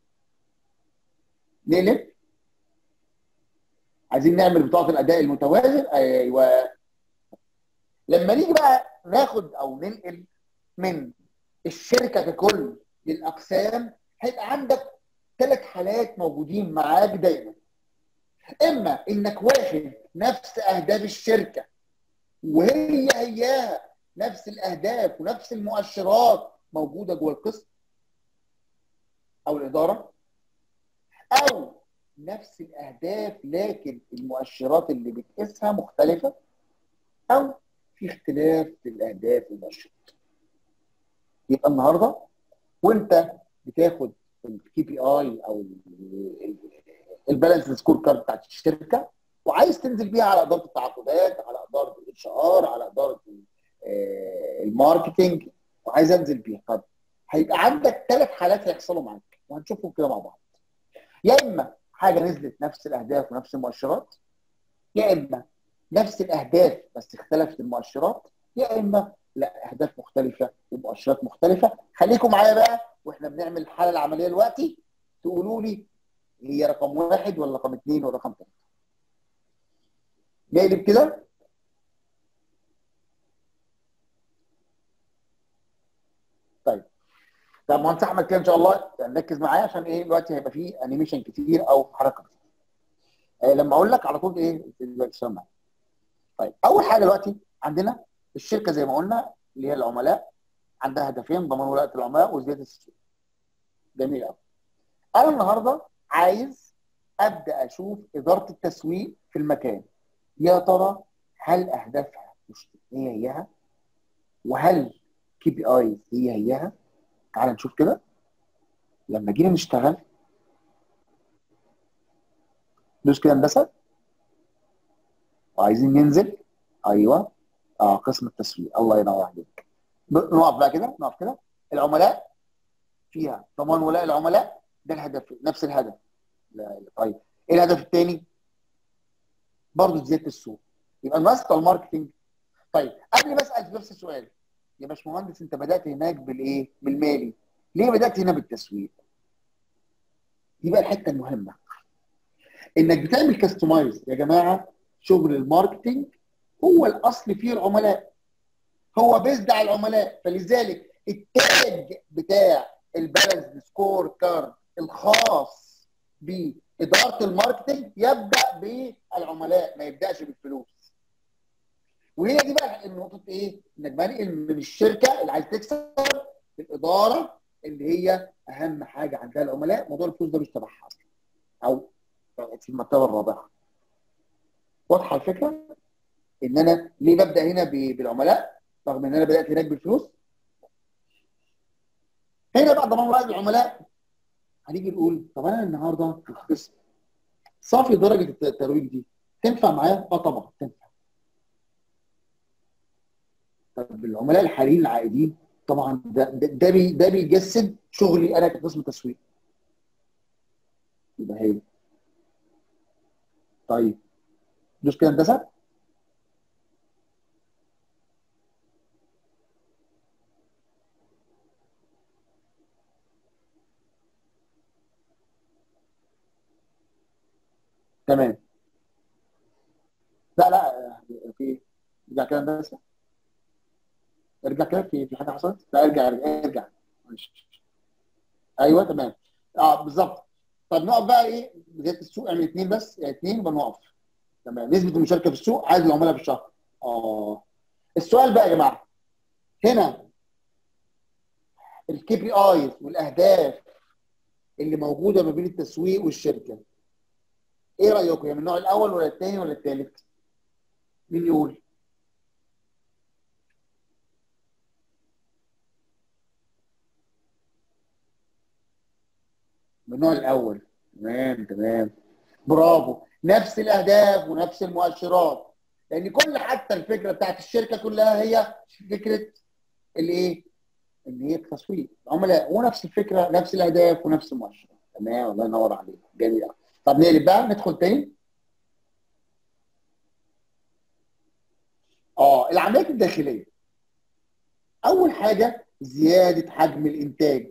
نقلب، عايزين نعمل بطاقه الاداء المتوازن. ايوه، لما نيجي بقى ناخد او ننقل من الشركه ككل للاقسام، هيبقى عندك 3 حالات موجودين معاك دايما. اما انك واخد نفس اهداف الشركه وهياها نفس الاهداف ونفس المؤشرات موجوده جوه القسم او الاداره، او نفس الاهداف لكن المؤشرات اللي بتقيسها مختلفه، او في اختلاف في الاهداف والمؤشرات. يبقى النهارده وانت بتاخد الكي بي اي او البالانس سكور كارد بتاعت الشركه وعايز تنزل بيها على اداره التعاقدات، على اداره الاتش ار، على اداره الماركتنج، وعايز انزل بيها، طب هيبقى عندك 3 حالات هيحصلوا معاك وهنشوفهم كده مع بعض. يا اما حاجه نزلت نفس الاهداف ونفس المؤشرات، يا اما نفس الاهداف بس اختلفت المؤشرات، يا اما لا اهداف مختلفه ومؤشرات مختلفه. خليكم معايا بقى واحنا بنعمل الحاله العمليه دلوقتي تقولوا لي هي رقم 1 ولا رقم 2 ولا رقم 3. جايب كده؟ طيب مهندس احمد كده ان شاء الله ركز معايا عشان ايه دلوقتي هيبقى فيه انيميشن كتير او حركه كتير. لما اقول لك على طول ايه تسمع معايا. طيب اول حاجه دلوقتي عندنا الشركه زي ما قلنا اللي هي العملاء عندها هدفين، ضمان ولاءة العملاء وزياده السوق. جميل قوي. انا النهارده عايز ابدا اشوف اداره التسويق في المكان، يا ترى هل اهدافها هياها؟ وهل كي بي اي هياها؟ تعال نشوف كده. لما جينا نشتغل دوس كده هندسه وعايزين ننزل. ايوه قسم التسويق، الله ينور عليك. نقف بقى كده، نقف كده. العملاء فيها ضمان ولاء العملاء، ده الهدف، نفس الهدف. طيب ايه الهدف الثاني؟ برضه زياده السوق. يبقى الماسك الماركتنج. طيب قبل ما اسال في نفس السؤال، يا باشمهندس انت بدات هناك بالايه؟ بالمالي، ليه بدات هنا بالتسويق؟ دي بقى الحته المهمه، انك بتعمل كاستمايز. يا جماعه شغل الماركتنج هو الاصل فيه العملاء، هو بيزد على العملاء، فلذلك التاج بتاع البالانس سكور كارد الخاص باداره الماركتنج يبدا بالعملاء، ما يبداش بالفلوس. وهي دي بقى النقطه ايه؟ انك بنقل من الشركه اللي عايز تكسب الاداره اللي هي اهم حاجه عندها العملاء موضوع الفلوس ده مش تبعها اصلا، او في المرتبه الرابعه. واضحه الفكره؟ ان انا ليه ببدا هنا بالعملاء رغم ان انا بدات هناك بالفلوس؟ هنا بعد ما راجع العملاء هنيجي نقول طب انا النهارده القسم صافي درجه الترويج دي تنفع معايا؟ اه طبعا تنفع. طب العملاء الحاليين العائدين طبعا ده بيجسد شغلي انا كقسم تسويق. يبقى هي طيب دوس كده هندسه. تمام. لا لا في ارجع كده هندسه. ارجع كده في حاجه حصلت؟ لا ارجع معلش. ايوه تمام. اه بالظبط. طب نقف بقى ايه بدايه السوق؟ اعمل اثنين بس، يعني اثنين يبقى نقف. تمام. نسبه المشاركه في السوق عدد العملاء في الشهر. السؤال بقى يا جماعه هنا الكي بي ايز والاهداف اللي موجوده ما بين التسويق والشركه، ايه رايكم؟ يعني من النوع الاول ولا الثاني ولا الثالث؟ مين يقول؟ من النوع الاول. تمام تمام. برافو. نفس الاهداف ونفس المؤشرات، لان كل حتى الفكره بتاعت الشركه كلها هي فكره الايه؟ اللي هي التسويق العملاء، ونفس الفكره نفس الاهداف ونفس المؤشرات. تمام الله ينور عليك. جميل. طب نقلب بقى ندخل تاني. العمليات الداخليه. اول حاجه زياده حجم الانتاج.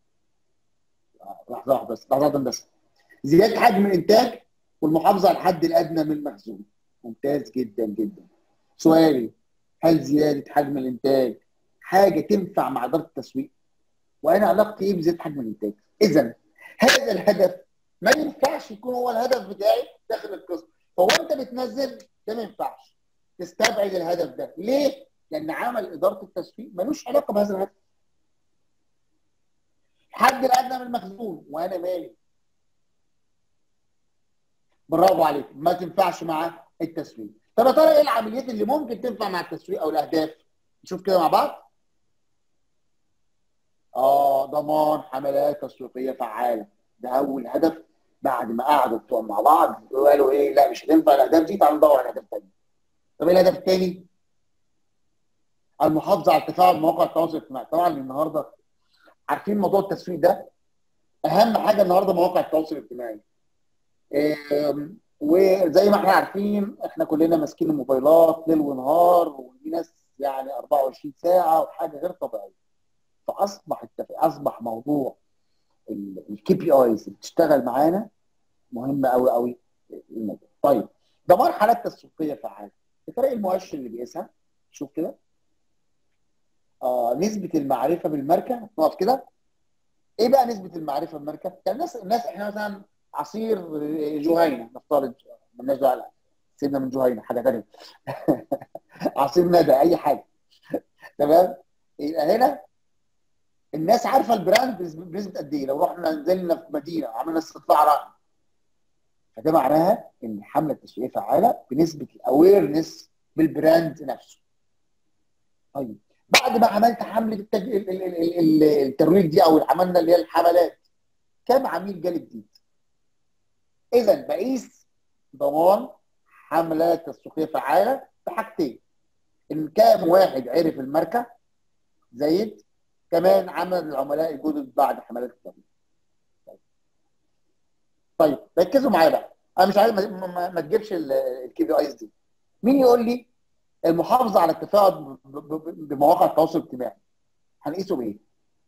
لحظه واحده بس، لحظه بس. زياده حجم الانتاج والمحافظه على الحد الادنى من المخزون. ممتاز جدا جدا. سؤالي، هل زياده حجم الانتاج حاجه تنفع مع اداره التسويق؟ وانا علاقتي ايه بزياده حجم الانتاج؟ اذا هذا الهدف ما ينفعش يكون هو الهدف بتاعي داخل القسم. هو انت بتنزل ده ما ينفعش تستبعد الهدف ده. ليه؟ لان عمل اداره التسويق ملوش علاقه بهذا الهدف. الحد الادنى من المخزون وانا مالي. برافو عليك. ما تنفعش مع التسويق. طب يا ترى ايه العمليات اللي ممكن تنفع مع التسويق او الاهداف؟ نشوف كده مع بعض. ضمان حملات تسويقيه فعاله. ده اول هدف. بعد ما قعدوا بتوع مع بعض وقالوا ايه؟ لا مش هتنفع الاهداف دي، تعالوا ندور على هدف ثاني. طب ايه الهدف الثاني؟ المحافظه على تفاعل مواقع التواصل الاجتماعي. طبعا النهارده عارفين موضوع التسويق ده اهم حاجه النهارده مواقع التواصل الاجتماعي. وزي ما احنا عارفين احنا كلنا ماسكين الموبايلات ليل ونهار، ودي ناس يعني 24 ساعه وحاجه غير طبيعيه. اصبح موضوع الكي بي ايز اللي بتشتغل معانا مهمه قوي قوي الموضوع. طيب ده مرحله تسويقيه فعاله. الطريق المؤشر اللي بيقيسها شوف كده. نسبه المعرفه بالماركه. نقف كده. ايه بقى نسبه المعرفه بالماركه؟ يعني الناس احنا مثلا عصير جهينه نفترض، مالناش دعوه سيبنا من جهينه حاجه ثانيه. عصير ندى اي حاجه. تمام. يبقى هنا الناس عارفه البراند بنسبه قد ايه. لو رحنا نزلنا في مدينه عملنا استطلاع راي، فده معناها ان الحمله التسويقيه فعاله بنسبه الاويرنس بالبراند نفسه. طيب بعد ما عملت حمله الترويج دي او عملنا اللي هي الحملات، كم عميل جالي جديد؟ اذا بقيس ضمان حملات تسويقيه فعاله بحاجتين: ان كام واحد عرف الماركه زايد، كمان عمل العملاء الجدد بعد حملات الترويج. طيب ركزوا معايا بقى. انا مش عايز ما تجيبش الكي بي ايز دي. مين يقول لي المحافظه على التفاعل بمواقع التواصل الاجتماعي هنقيسه بايه؟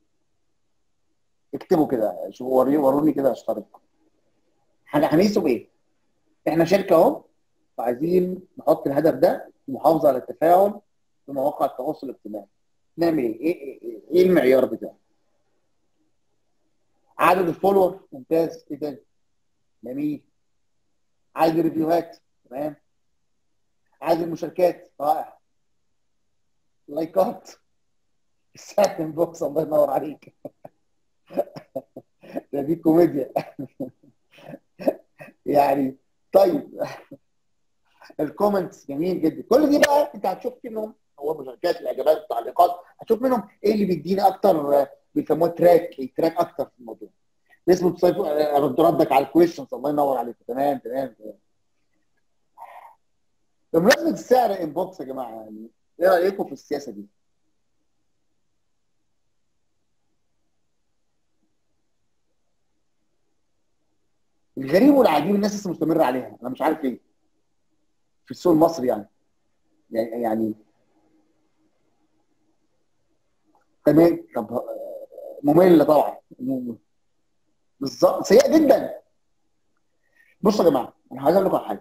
اكتبوا كده، شوفوا وروني كده اشترك. هنقيسه بايه؟ احنا شركه اهو وعايزين نحط الهدف ده المحافظه على التفاعل بمواقع التواصل الاجتماعي. نعمل ايه؟ ايه المعيار بتاعه؟ عدد الفولور. ممتاز. ايه تاني؟ جميل. عدد الريفيوهات. تمام. عدد المشاركات. رائع. لايكات. الساعه بوكس. الله ينور عليك. دي كوميديا. يعني طيب، الكومنتس جميل جدا. كل دي بقى انت هتشوف منهم، هو مشاركات، الاجابات، التعليقات، هتشوف منهم ايه اللي بيدينا اكتر، بيسموه تراك اكتر في الموضوع. نسبه ردك على الكويشنز. الله ينور عليك. تمام تمام تمام. بمناسبه السعر انبوكس يا جماعه، يعني ايه رايكم في السياسه دي؟ الغريب والعجيب الناس لسه مستمره عليها، انا مش عارف ليه في السوق المصري يعني تمام. طب ممله طبعا، بالظبط، سيئه جدا. بصوا يا جماعه، انا عايز اقول لكم على حاجه.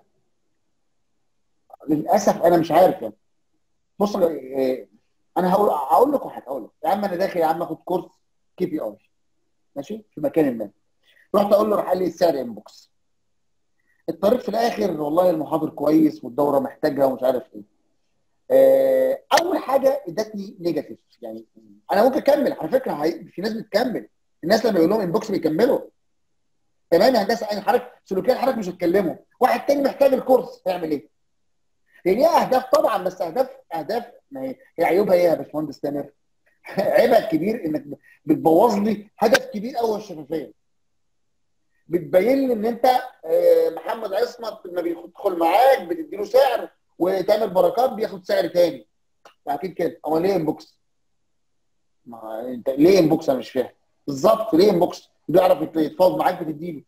للاسف انا مش عارف يعني. بصوا انا هقول لكم حاجه. اقول لك يا عم انا داخل يا عم اخد كورس كي بي اي، ماشي، في مكان ما. رحت اقول له، راح قال لي السعر انبوكس. الطريق في الاخر والله المحاضر كويس والدوره محتاجها ومش عارف ايه. اول حاجه ادتني نيجاتيف. يعني انا ممكن اكمل على فكره، في ناس بتكمل. الناس لما يقول لهم انبوكس بيكملوا. تمام يا هندسه، اي حضرتك سلوكيا حضرتك مش هتكلموا. واحد تاني محتاج الكورس، هيعمل ايه؟ هي ليها اهداف طبعا، بس اهداف ما هي عيوبها ايه يا باشمهندس تامر؟ عيبها الكبير انك بتبوظ لي هدف كبير قوي، الشفافيه. بتبين لي ان انت محمد عصمت لما بيدخل معاك بتديله سعر، وتامر بركات بياخد سعر تاني. اكيد كده. امال ليه انبوكس؟ ما انت ليه انبوكس؟ انا مش فاهم بالظبط ليه انبوكس. بيعرف يتفاوض معاك بتديله.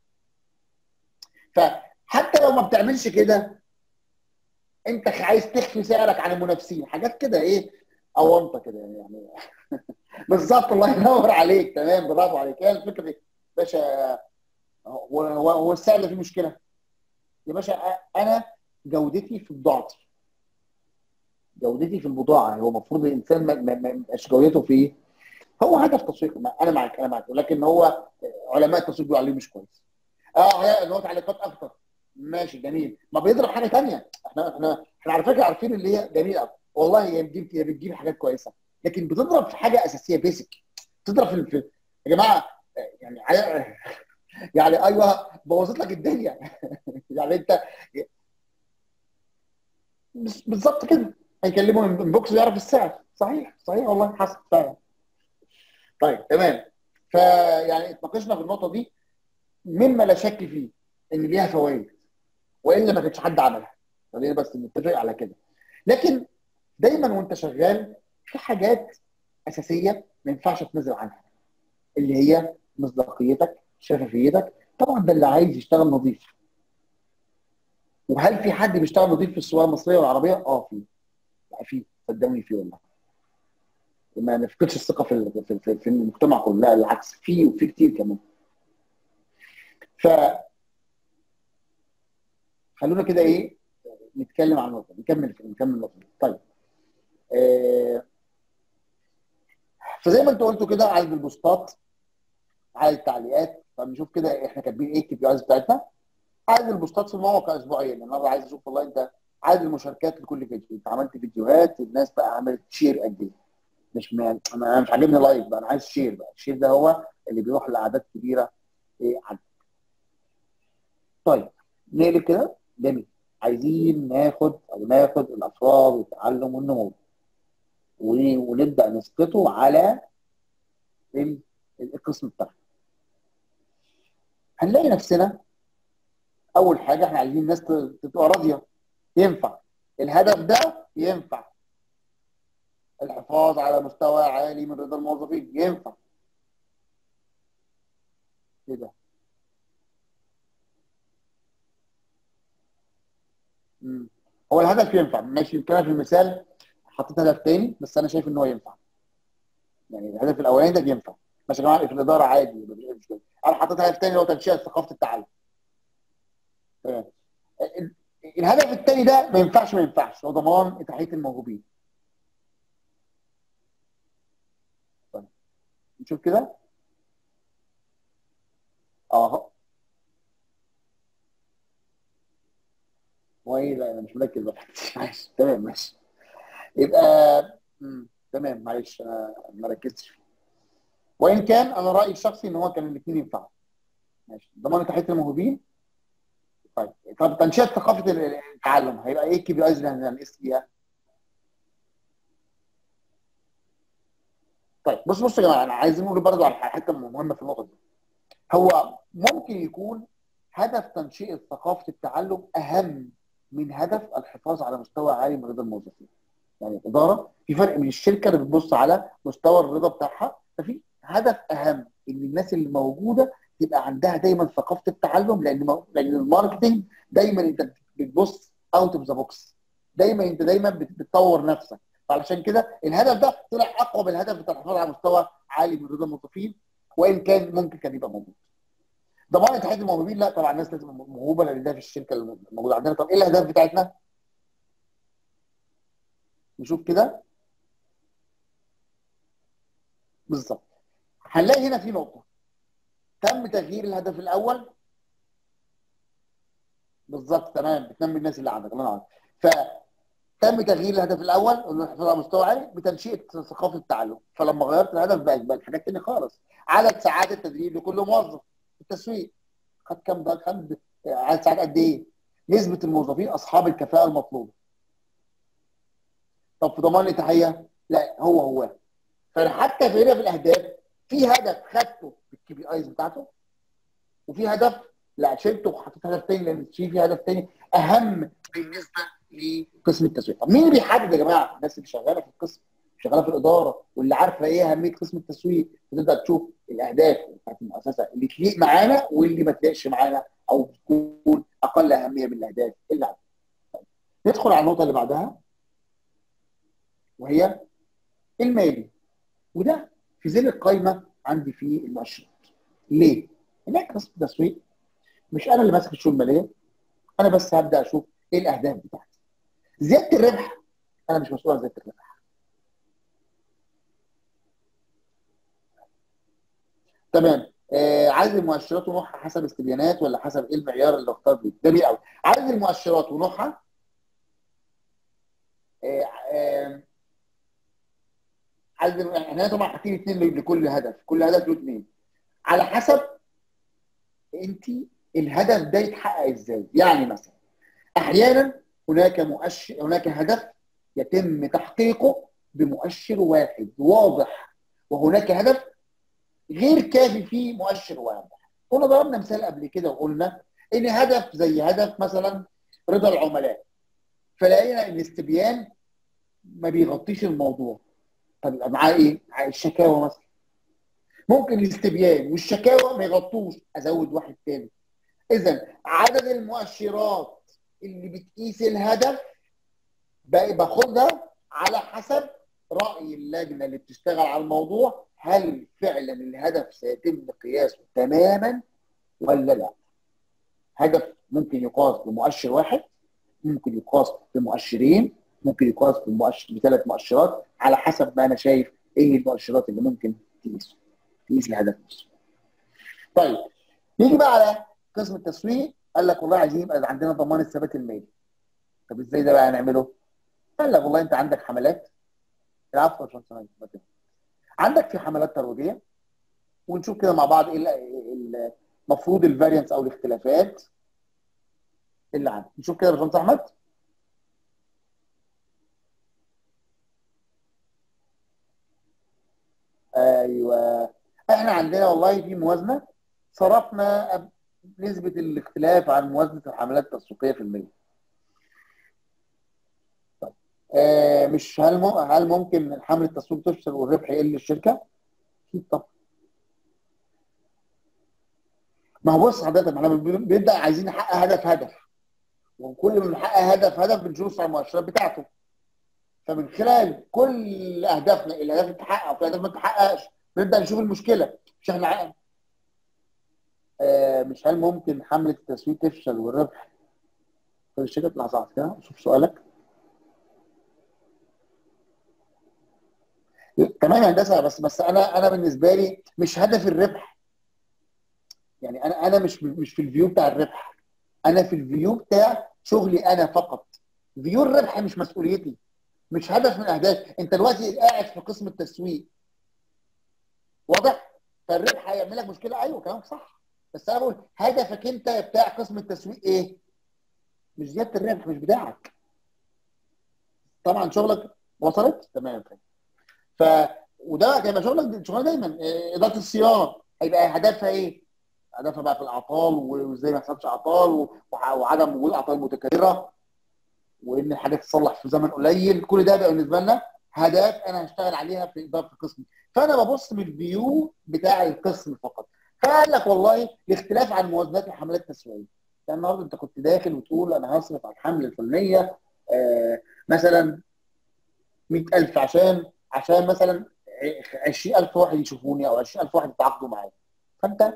فحتى لو ما بتعملش كده، انت عايز تخفي سعرك عن المنافسين، حاجات كده ايه، اونطه كده يعني. بالظبط، الله ينور عليك. تمام، برافو عليك. هي الفكره دي باشا. هو السعر اللي فيه مشكله يا باشا. انا جودتي في بضاعتي، جودتي في البضاعه. هو المفروض الانسان ما يبقاش جودته في ايه؟ هو هدف تسويق. انا معاك، انا معاك، ولكن هو علماء التسويق بيقولوا عليه مش كويس. ان هو تعليقات اكتر، ماشي جميل. ما بيضرب حاجه ثانيه. احنا على فكره عارفين اللي هي جميله والله، هي بتجيب حاجات كويسه، لكن بتضرب في حاجه اساسيه بيسك. بتضرب يا جماعه، يعني يعني ايوه بوظت لك الدنيا. يعني انت بالظبط كده. هيكلموا انبوكس ويعرف السعر. صحيح صحيح والله، حصل فعلا. طيب تمام. فيعني اتناقشنا في النقطه دي، مما لا شك فيه ان ليها فوائد، والا ما كانش حد عملها. خلينا بس نتفق على كده. لكن دايما وانت شغال في حاجات اساسيه ما ينفعش تنزل عنها، اللي هي مصداقيتك، شفافيتك. طبعا ده اللي عايز يشتغل نظيف. وهل في حد بيشتغل نظيف في السواقه المصريه والعربيه؟ في. لا، في، صدقوني في والله. ما نفقدش الثقه في المجتمع كله، لا العكس، وفي كتير كمان. فخلونا كده ايه، نتكلم عن النقطه، نكمل النقطه. طيب فزي ما انتوا قلتوا كده، عدد البوستات، عدد التعليقات. طب نشوف كده احنا كاتبين ايه الكي بي ايز بتاعتنا. عدد البوستات في الموقع اسبوعيا. انا عايز اشوف والله انت عدد المشاركات لكل فيديو. انت عملت فيديوهات، الناس بقى عملت شير قد ايه؟ انا مش عاجبني لايك بقى، انا عايز شير بقى. الشير ده هو اللي بيروح لاعداد كبيره. ايه عدد. طيب نقلب كده. جميل. عايزين ناخد الافراد والتعلم والنمو، ونبدا نسقطه على القسم بتاعنا. هنلاقي نفسنا اول حاجه احنا عايزين الناس تبقى راضيه. ينفع الهدف ده؟ ينفع الحفاظ على مستوى عالي من رضا الموظفين؟ ينفع كده. هو الهدف ينفع، ماشي. يمكن في المثال حطيت هدف تاني، بس انا شايف ان هو ينفع. يعني الهدف الاولاني ده ينفع، ماشي يا جماعه. في الاداره عادي، مفيش مشكله. انا حطيت هدف تاني اللي هو تنشئه ثقافه التعلم. تمام. الهدف الثاني ده ما ينفعش هو ضمان اتاحيه الموهوبين. طيب نشوف كده. اه وايه، لا انا مش مركز بقى. ماشي تمام، ماشي. يبقى تمام، معلش انا ما ركزتش فيه. وان كان انا رايي الشخصي ان هو كان الاثنين ينفعوا. ماشي. ضمان تحيه الموهوبين. طيب تنشئه ثقافه التعلم هيبقى ايه كي بي ايز اللي هنقيس بيها؟ طيب بصوا يا جماعه، انا عايز نقول برضه على حته مهمه في النقطه دي. هو ممكن يكون هدف تنشئه ثقافه التعلم اهم من هدف الحفاظ على مستوى عالي من رضا الموظفين. يعني الاداره في فرق من الشركه اللي بتبص على مستوى الرضا بتاعها، ففي هدف اهم ان الناس اللي موجوده تبقى عندها دايما ثقافه التعلم، لان الماركتنج دايما انت بتبص اوت اوف ذا بوكس، دايما بتطور نفسك. فعلشان كده الهدف ده طلع اقوى من الهدف بتاع الحفاظ على مستوى عالي من رضا الموظفين، وان كان ممكن كان يبقى موجود. ضمان اتحاد الموهوبين، لا طبعا الناس لازم موهوبه لان ده في الشركه الموجوده عندنا. طب ايه الاهداف بتاعتنا؟ نشوف كده بالظبط. هنلاقي هنا في نقطه تم تغيير الهدف الاول. بالظبط تمام، بتنمي الناس اللي عندك. الله ينور. فتم تغيير الهدف الاول انه الحفاظ على مستوى عالي بتنشئه ثقافه التعلم، فلما غيرت الهدف بقت حاجات ثانيه خالص. عدد ساعات التدريب لكل موظف. التسويق خد كام بقى؟ خد عدد ساعات قد ايه؟ نسبه الموظفين اصحاب الكفاءه المطلوبه. طب في ضمان الاتاحيه؟ لا هو فحتى في هنا في الاهداف في هدف خدته في الكي بي ايز بتاعته، وفي هدف لا شلته وحطيت هدف تاني لان في هدف تاني اهم بالنسبه لقسم التسويق. طب مين اللي بيحدد يا جماعه؟ الناس اللي شغاله في القسم، شغاله في الاداره، واللي عارفه ايه اهميه قسم التسويق، وتبدا تشوف الاهداف بتاعت المؤسسه اللي تليق معانا واللي ما تليقش معانا او تكون اقل اهميه من الاهداف اللي عندنا. ندخل على النقطه اللي بعدها وهي المالي، وده في ذيل القايمه عندي في المؤشرات. ليه؟ هناك قسم التسويق مش انا اللي ماسك الشؤون الماليه، انا بس هبدا اشوف ايه الاهداف بتاعتي. زياده الربح انا مش مسؤول عن زياده الربح. تمام. عايز المؤشرات ونوعها حسب استبيانات ولا حسب ايه المعيار اللي اختار بيه؟ جميل قوي. عايز المؤشرات ونوعها عايز احنا طبعا حاطين اثنين لكل هدف، كل هدف له اثنين على حسب انت الهدف ده يتحقق ازاي. يعني مثلا احيانا هناك هدف يتم تحقيقه بمؤشر واحد واضح، وهناك هدف غير كافي فيه مؤشر واضح. كنا ضربنا مثال قبل كده وقلنا ان هدف زي هدف مثلا رضا العملاء، فلقينا ان الاستبيان ما بيغطيش الموضوع. طب يبقى معاه ايه؟ معاه الشكاوى مثلا. ممكن الاستبيان والشكاوى ما يغطوش، ازود واحد تاني. اذا عدد المؤشرات اللي بتقيس الهدف باخدها على حسب راي اللجنه اللي بتشتغل على الموضوع، هل فعلا الهدف سيتم قياسه تماما ولا لا. هدف ممكن يقاس بمؤشر واحد، ممكن يقاس بمؤشرين، ممكن يقاس بثلاث مؤشرات، على حسب ما انا شايف ايه المؤشرات اللي ممكن تقيس الهدف نفسه. طيب نيجي بقى على قسم التسويق. قال لك والله عايزين يبقى عندنا ضمان الثبات المالي. طب ازاي ده بقى هنعمله؟ قال لك والله انت عندك حملات. العفو يا باشمهندس، عندك في حملات ترويجيه، ونشوف كده مع بعض ايه المفروض الفاريانس او الاختلافات اللي عندك. نشوف كده يا باشمهندس احمد. ايوه، احنا عندنا والله في موازنه صرفنا نسبه الاختلاف عن موازنه الحملات التسويقيه في المية. طيب مش هل ممكن حمله التسويق تفشل والربح يقل للشركه؟ اكيد طبعا. ما هو بص حضرتك، احنا بنبدا عايزين نحقق هدف، وكل ما بنحقق هدف بنشوف على المؤشرات بتاعته. فمن خلال كل اهدافنا، الاهداف تتحقق وفي اهداف ما تتحققش، نبدا نشوف المشكله. مش احنا مش هل ممكن حمله التسويق تفشل والربح في الشركه؟ لحظه كده شوف سؤالك. تمام يا هندسه، بس انا بالنسبه لي مش هدف الربح. يعني انا مش في الفيو بتاع الربح، انا في الفيو بتاع شغلي انا فقط. فيو الربح مش مسؤوليتي، مش هدف من الاهداف. انت دلوقتي قاعد في قسم التسويق، واضح؟ فالربح هيعمل لك مشكله. ايوه كلامك صح، بس انا بقول هدفك انت بتاع قسم التسويق ايه؟ مش زياده الربح، مش بتاعك. طبعا شغلك وصلت تمام. ف وده هيبقى شغلك دايما. اداره الصيانه هيبقى هدفها ايه؟ هدفها بقى في الاعطال، وازاي ما يحصلش اعطال، وعدم وجود اعطال متكرره، وان الحاجه تتصلح في زمن قليل. كل ده بقى بالنسبه لنا هدف انا هشتغل عليها في اداره القسم. فانا ببص من الفيو بتاع القسم فقط. فقال لك والله الاختلاف عن موازنات الحملات التسويقيه. يعني النهارده انت كنت داخل وتقول انا هصرف على الحمله الفلانيه مثلا 100,000 عشان مثلا 20,000 واحد يشوفوني او 20,000 واحد يتعاقدوا معايا. فانت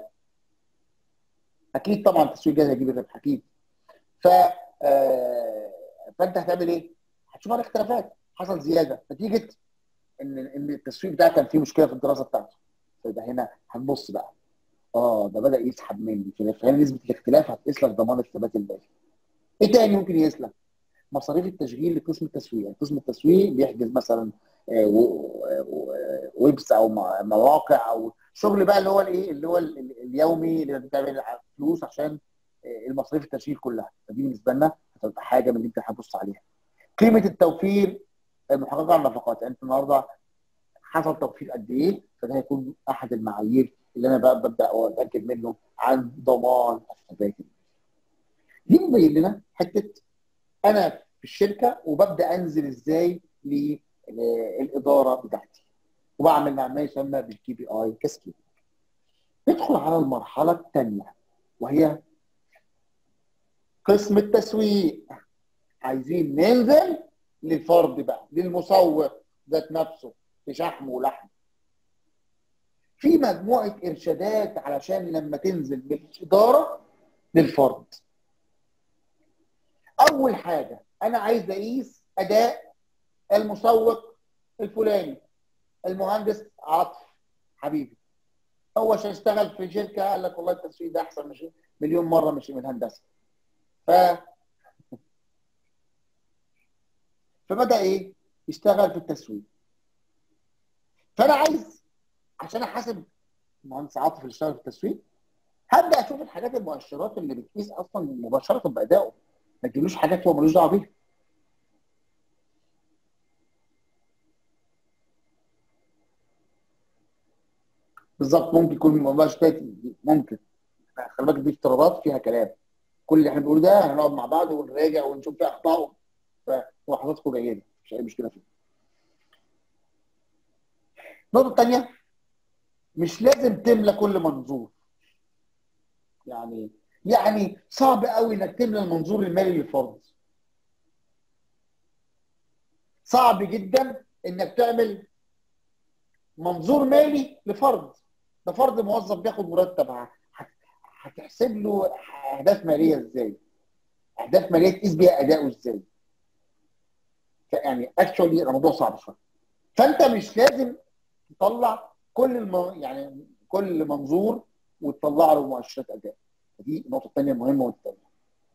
اكيد طبعا التسويق جاي هيجيب الربح اكيد. ف فانت هتعمل ايه؟ هتشوف على اختلافات، حصل زياده نتيجه ان التسويق بتاعك كان فيه مشكله في الدراسه بتاعته. فيبقى هنا هنبص بقى ده بدا يسحب مني، فهنا نسبه الاختلاف هتقيس لك ضمان الثبات المالي. ايه تاني ممكن يقيس لك؟ مصاريف التشغيل لقسم التسويق. يعني قسم التسويق بيحجز مثلا ويبس او مواقع او شغل بقى اللي هو الايه اللي هو اليومي اللي بتعمل فلوس عشان المصاريف التشغيل كلها. فدي بالنسبه لنا هتبقى حاجه من اللي انت هتبص عليها. قيمه التوفير المحققه على النفقات. يعني انت النهارده حصل توفير قد ايه؟ فده هيكون احد المعايير اللي انا بقى ببدا اتاكد منه عن ضمان الثبات. دي مبين لنا حته انا في الشركه وببدا انزل ازاي للاداره بتاعتي، وبعمل ما يسمى بالكي بي اي كاسكيد. ندخل على المرحله الثانيه وهي قسم التسويق. عايزين ننزل للفرد بقى، للمسوق ذات نفسه في شحم ولحم. في مجموعه ارشادات علشان لما تنزل بالاداره للفرد. اول حاجه انا عايز اقيس اداء المسوق الفلاني. المهندس عاطف حبيبي هو عشان اشتغل في شركه قال لك والله التسويق ده احسن مش مليون مره مش من الهندسه. فبدا ايه؟ يشتغل في التسويق. فانا عايز عشان احاسب المهندس عاطف اللي اشتغل في التسويق هبدا اشوف الحاجات المؤشرات اللي بتقيس اصلا مباشره بادائه، ما تجيبلوش حاجات هو ملوش دعوه بيها. بالظبط. ممكن يكون مباشرات، ممكن. خلي بالك دي افتراضات فيها كلام. كل اللي احنا بنقوله ده هنقعد مع بعض ونراجع ونشوف فيه اخطاء، فملاحظاتكم جيده مش اي مشكله فيه. النقطه الثانيه مش لازم تملى كل منظور. يعني صعب قوي انك تملى المنظور المالي للفرد. صعب جدا انك تعمل منظور مالي لفرد. ده فرد موظف بياخد مرتب، هتحسب له اهداف ماليه ازاي؟ اهداف ماليه تقيس بيها اداؤه ازاي؟ يعني اكشولي الموضوع صعب شويه. فانت مش لازم تطلع يعني كل منظور وتطلع له مؤشرات اداء. دي النقطه الثانيه المهمه والثانيه.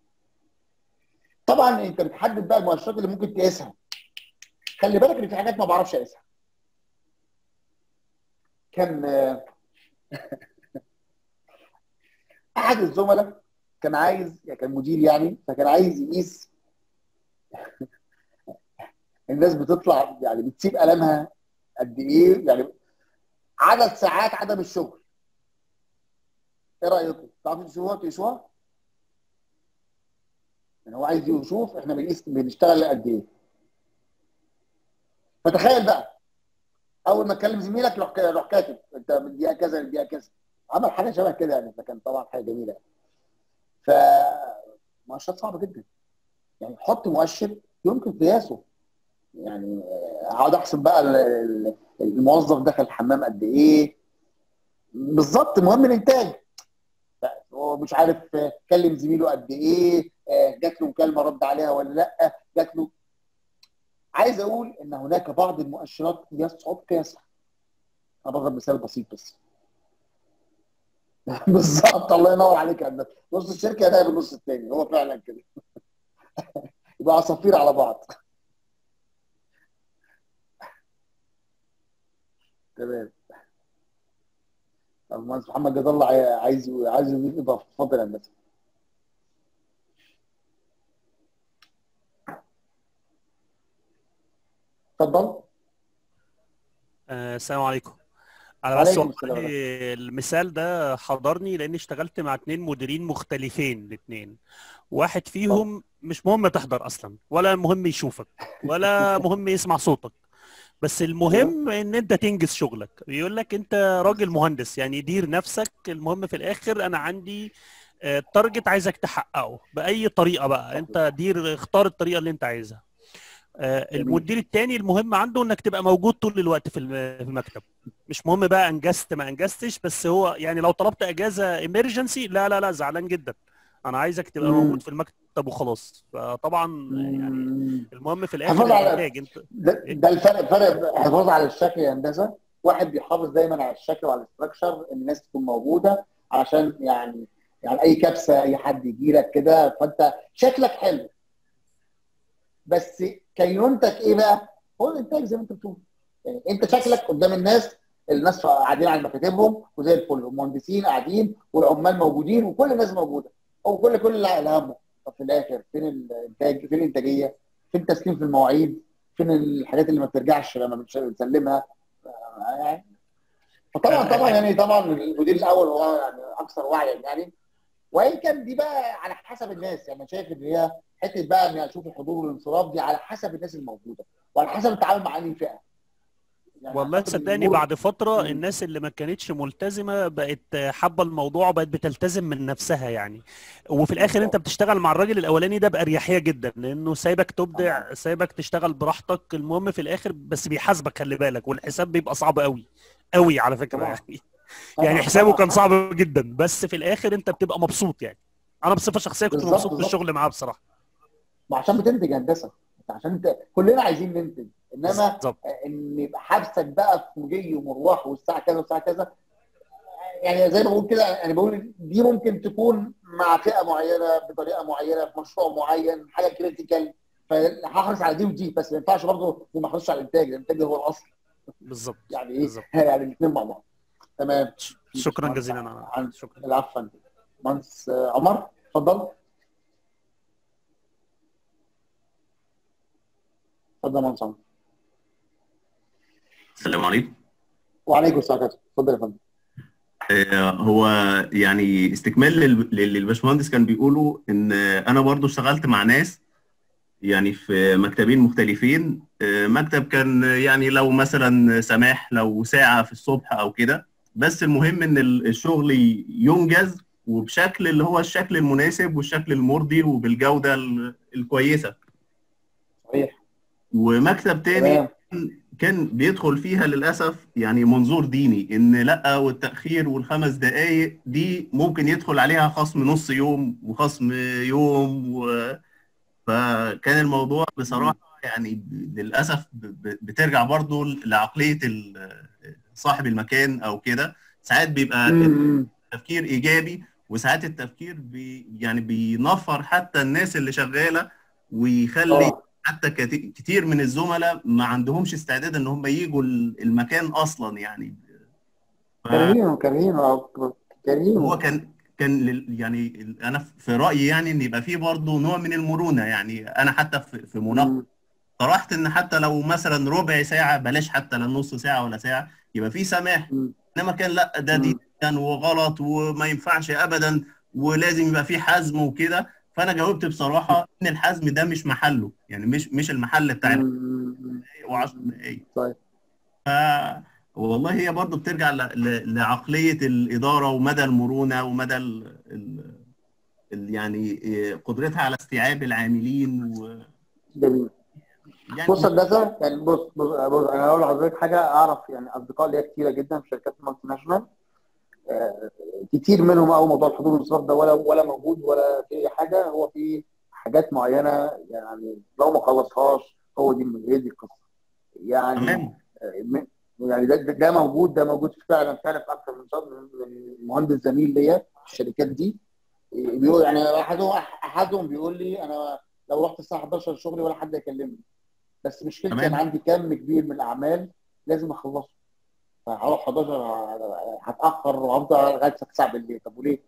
طبعا انت بتحدد بقى المؤشرات اللي ممكن تقيسها. خلي بالك ان في حاجات ما بعرفش اقيسها. كان احد الزملاء كان عايز، يعني كان مدير يعني، فكان عايز يقيس الناس بتطلع يعني بتسيب قلمها قد ايه، يعني عدد ساعات عدم الشغل. ايه رايكم؟ تعرفوا تقيسوها؟ يعني هو عايز يشوف احنا بنشتغل قد ايه. فتخيل بقى اول ما تكلم زميلك روح كاتب انت من دقيقه كذا لدقيقه كذا. عمل حاجه شبه كده يعني، فكان طبعا حاجه جميله. ف مؤشرات صعبه جدا. يعني حط مؤشر يمكن قياسه. يعني اقعد احسب بقى الموظف دخل الحمام قد ايه بالظبط. المهم الانتاج. هو مش عارف كلم زميله قد ايه، جات له مكالمه رد عليها ولا لا، جات له. عايز اقول ان هناك بعض المؤشرات يصعب قياسها. انا بضرب مثال بسيط بس. بالظبط. الله ينور عليك يا هندسه. نص الشركه ده بالنص الثاني، هو فعلا كده. يبقى عصافير على بعض. تمام. المهندس محمد جد الله عايز يضيف اضافه. اتفضل يا هندسه. اتفضل. السلام عليكم. انا بس وعليكم والله السلام ورحمه المثال ده حضرني لاني اشتغلت مع 2 مديرين مختلفين الاثنين. واحد الله. فيهم مش مهم تحضر اصلا، ولا مهم يشوفك، ولا مهم يسمع صوتك، بس ايوه المهم ان انت تنجز شغلك. بيقول لك انت راجل مهندس يعني دير نفسك، المهم في الاخر انا عندي تارجت عايزك تحققه باي طريقه بقى، صحيح. انت دير اختار الطريقه اللي انت عايزها. جميل. المدير التاني المهم عنده انك تبقى موجود طول الوقت في المكتب. مش مهم بقى انجزت ما انجزتش، بس هو يعني لو طلبت اجازه امرجنسي لا لا لا زعلان جدا، انا عايزك تبقى موجود مم. في المكتب وخلاص. فطبعا يعني مم. المهم في الاخر حفاظ على الانتاج. انت إيه؟ ده فرق حفاظ على الشكل يا هندسه. واحد بيحافظ دايما على الشكل وعلى الاستراكشر، الناس تكون موجوده عشان يعني اي كبسه، اي حد يجي لك كده فانت شكلك حلو، بس كينونتك ايه بقى؟ هو الانتاج زي ما انت بتقول. يعني انت شكلك قدام الناس قاعدين على مكاتبهم وزي الفل، المهندسين قاعدين والعمال موجودين وكل الناس موجوده، او كل اللي همه. طب في الاخر فين الانتاج؟ فين الانتاجيه؟ فين التسليم في المواعيد؟ فين الحاجات اللي ما بترجعش لما بنسلمها؟ يعني فطبعا يعني طبعا المدير الاول هو يعني اكثر وعيا يعني. وان كان دي بقى على حسب الناس، يعني انا شايف ان هي حته بقى اني اشوف الحضور والانصراف دي على حسب الناس الموجوده وعلى حسب التعامل مع اي فئه. يعني والله اعتقد ان صدقني الامور بعد فترة الناس اللي ما كانتش ملتزمة بقت حابة الموضوع وبقت بتلتزم من نفسها يعني. وفي الآخر أنت بالظبط. بتشتغل مع الراجل الأولاني ده بأريحية جدا، لأنه سايبك طبعا تبدع، سايبك تشتغل براحتك. المهم في الآخر بس بيحاسبك، خلي بالك، والحساب بيبقى صعب قوي قوي على فكرة طبعا يعني. يعني طبعا حسابه طبعا كان طبعا. صعب جدا، بس في الآخر أنت بتبقى مبسوط يعني. أنا بصفة شخصية كنت بالظبط مبسوط بالظبط. بالشغل معاه بصراحة. ما عشان بتنتج هندسه، عشان انت كلنا عايزين ننتج، انما بالظبط. ان يبقى حبسك بقى في مجي ومروح والساعه كذا والساعه كذا. يعني زي ما بقول كده، انا بقول دي ممكن تكون مع فئه معينه بطريقه معينه في مشروع معين حاجه كريتيكال، فهحرص على دي ودي، بس ما ينفعش برضه ما احرصش على الانتاج، الانتاج هو الاصل. بالظبط يعني ايه؟ بالظبط. يعني الاثنين مع بعض. تمام. في شكرا باشمهندس جزيلا. أنا عن شكرا. العفو. باشمهندس عمر اتفضل. اتفضل يا مهندس عمر. السلام عليكم. وعليكم السلام ورحمه الله. اتفضل يا فندم. هو يعني استكمال للي الباشمهندس كان بيقوله، ان انا برضو اشتغلت مع ناس يعني في مكتبين مختلفين. مكتب كان يعني لو مثلا سماح لو ساعة في الصبح او كده، بس المهم ان الشغل ينجز وبشكل اللي هو الشكل المناسب والشكل المرضي وبالجودة الكويسة. صحيح. ومكتب تاني تمام. كان بيدخل فيها للأسف يعني منظور ديني، إن لأ والتأخير وال5 دقايق دي ممكن يدخل عليها خصم نص يوم وخصم يوم فكان الموضوع بصراحة يعني للأسف بترجع برضو لعقلية صاحب المكان أو كده. ساعات بيبقى امم. التفكير إيجابي، وساعات التفكير يعني بينفر حتى الناس اللي شغالة، ويخلي اه. حتى كتير من الزملاء ما عندهمش استعداد ان هم يجوا المكان اصلا يعني. كارهينه كارهينه فهو كارهينه. كان يعني انا في رايي يعني ان يبقى فيه برضه نوع من المرونه. يعني انا حتى في مناقشه امم. طرحت ان حتى لو مثلا ربع ساعه، بلاش حتى لا نص ساعه ولا ساعه، يبقى فيه سماح. انما كان لا، ده دي امم. كان وغلط وما ينفعش ابدا، ولازم يبقى فيه حزم وكده. فانا جاوبت بصراحه ان الحزم ده مش محله، يعني مش المحل بتاع و10 دقائق. طيب. ف والله هي برضو بترجع لعقلية الإدارة ومدى المرونة ومدى يعني قدرتها على استيعاب العاملين جميل. يعني بص يا هندسه، يعني بص انا هقول لحضرتك حاجه. اعرف يعني اصدقاء ليا كتيره جدا في شركات مالتي ناشونال، كتير منهم اول موضوع الحضور والانصراف ده ولا موجود ولا في اي حاجه. هو في حاجات معينه يعني لو ما خلصهاش هي دي القصه يعني. تمام. م- يعني ده موجود، ده موجود فعلا فعلا في اكثر من مهندس زميل ليا في الشركات دي. بيقول يعني احدهم بيقول لي انا لو رحت الساعه 11 شغلي ولا حد يكلمني، بس مشكلتي انا تمام. عندي كم كبير من الاعمال لازم اخلصه. فهروح 11 هتاخر وهفضل لغايه 9 بالليل. طب وليه؟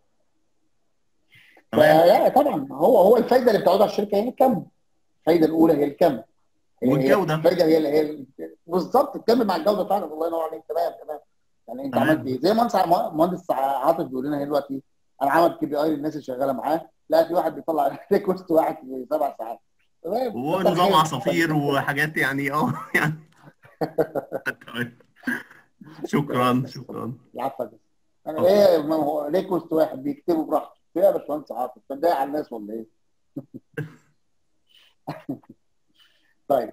تمام. فلا طبعا هو الفايده اللي بتعود على الشركه هي الكم. الفايده الاولى هي الكم. والجوده. الفايده هي بالظبط تكمل مع الجوده فعلا. الله ينور عليك. تمام تمام. يعني انت عملت ايه؟ تمام. زي مهندس عاطف بيقول لنا دلوقتي انا عملت كي بي اي للناس اللي شغاله معاه، لا في واحد بيطلع ريكوست واحد في 7 ساعات. تمام. كتر ونظام خير. عصافير وحاجات يعني يعني تمام. شكرا شكرا. العفو. انا اتفضل. ايه ما هو ريكوست واحد بيكتبه براحته فيها يا باشمهندس عاطف؟ بتضايق على الناس ولا ايه؟ طيب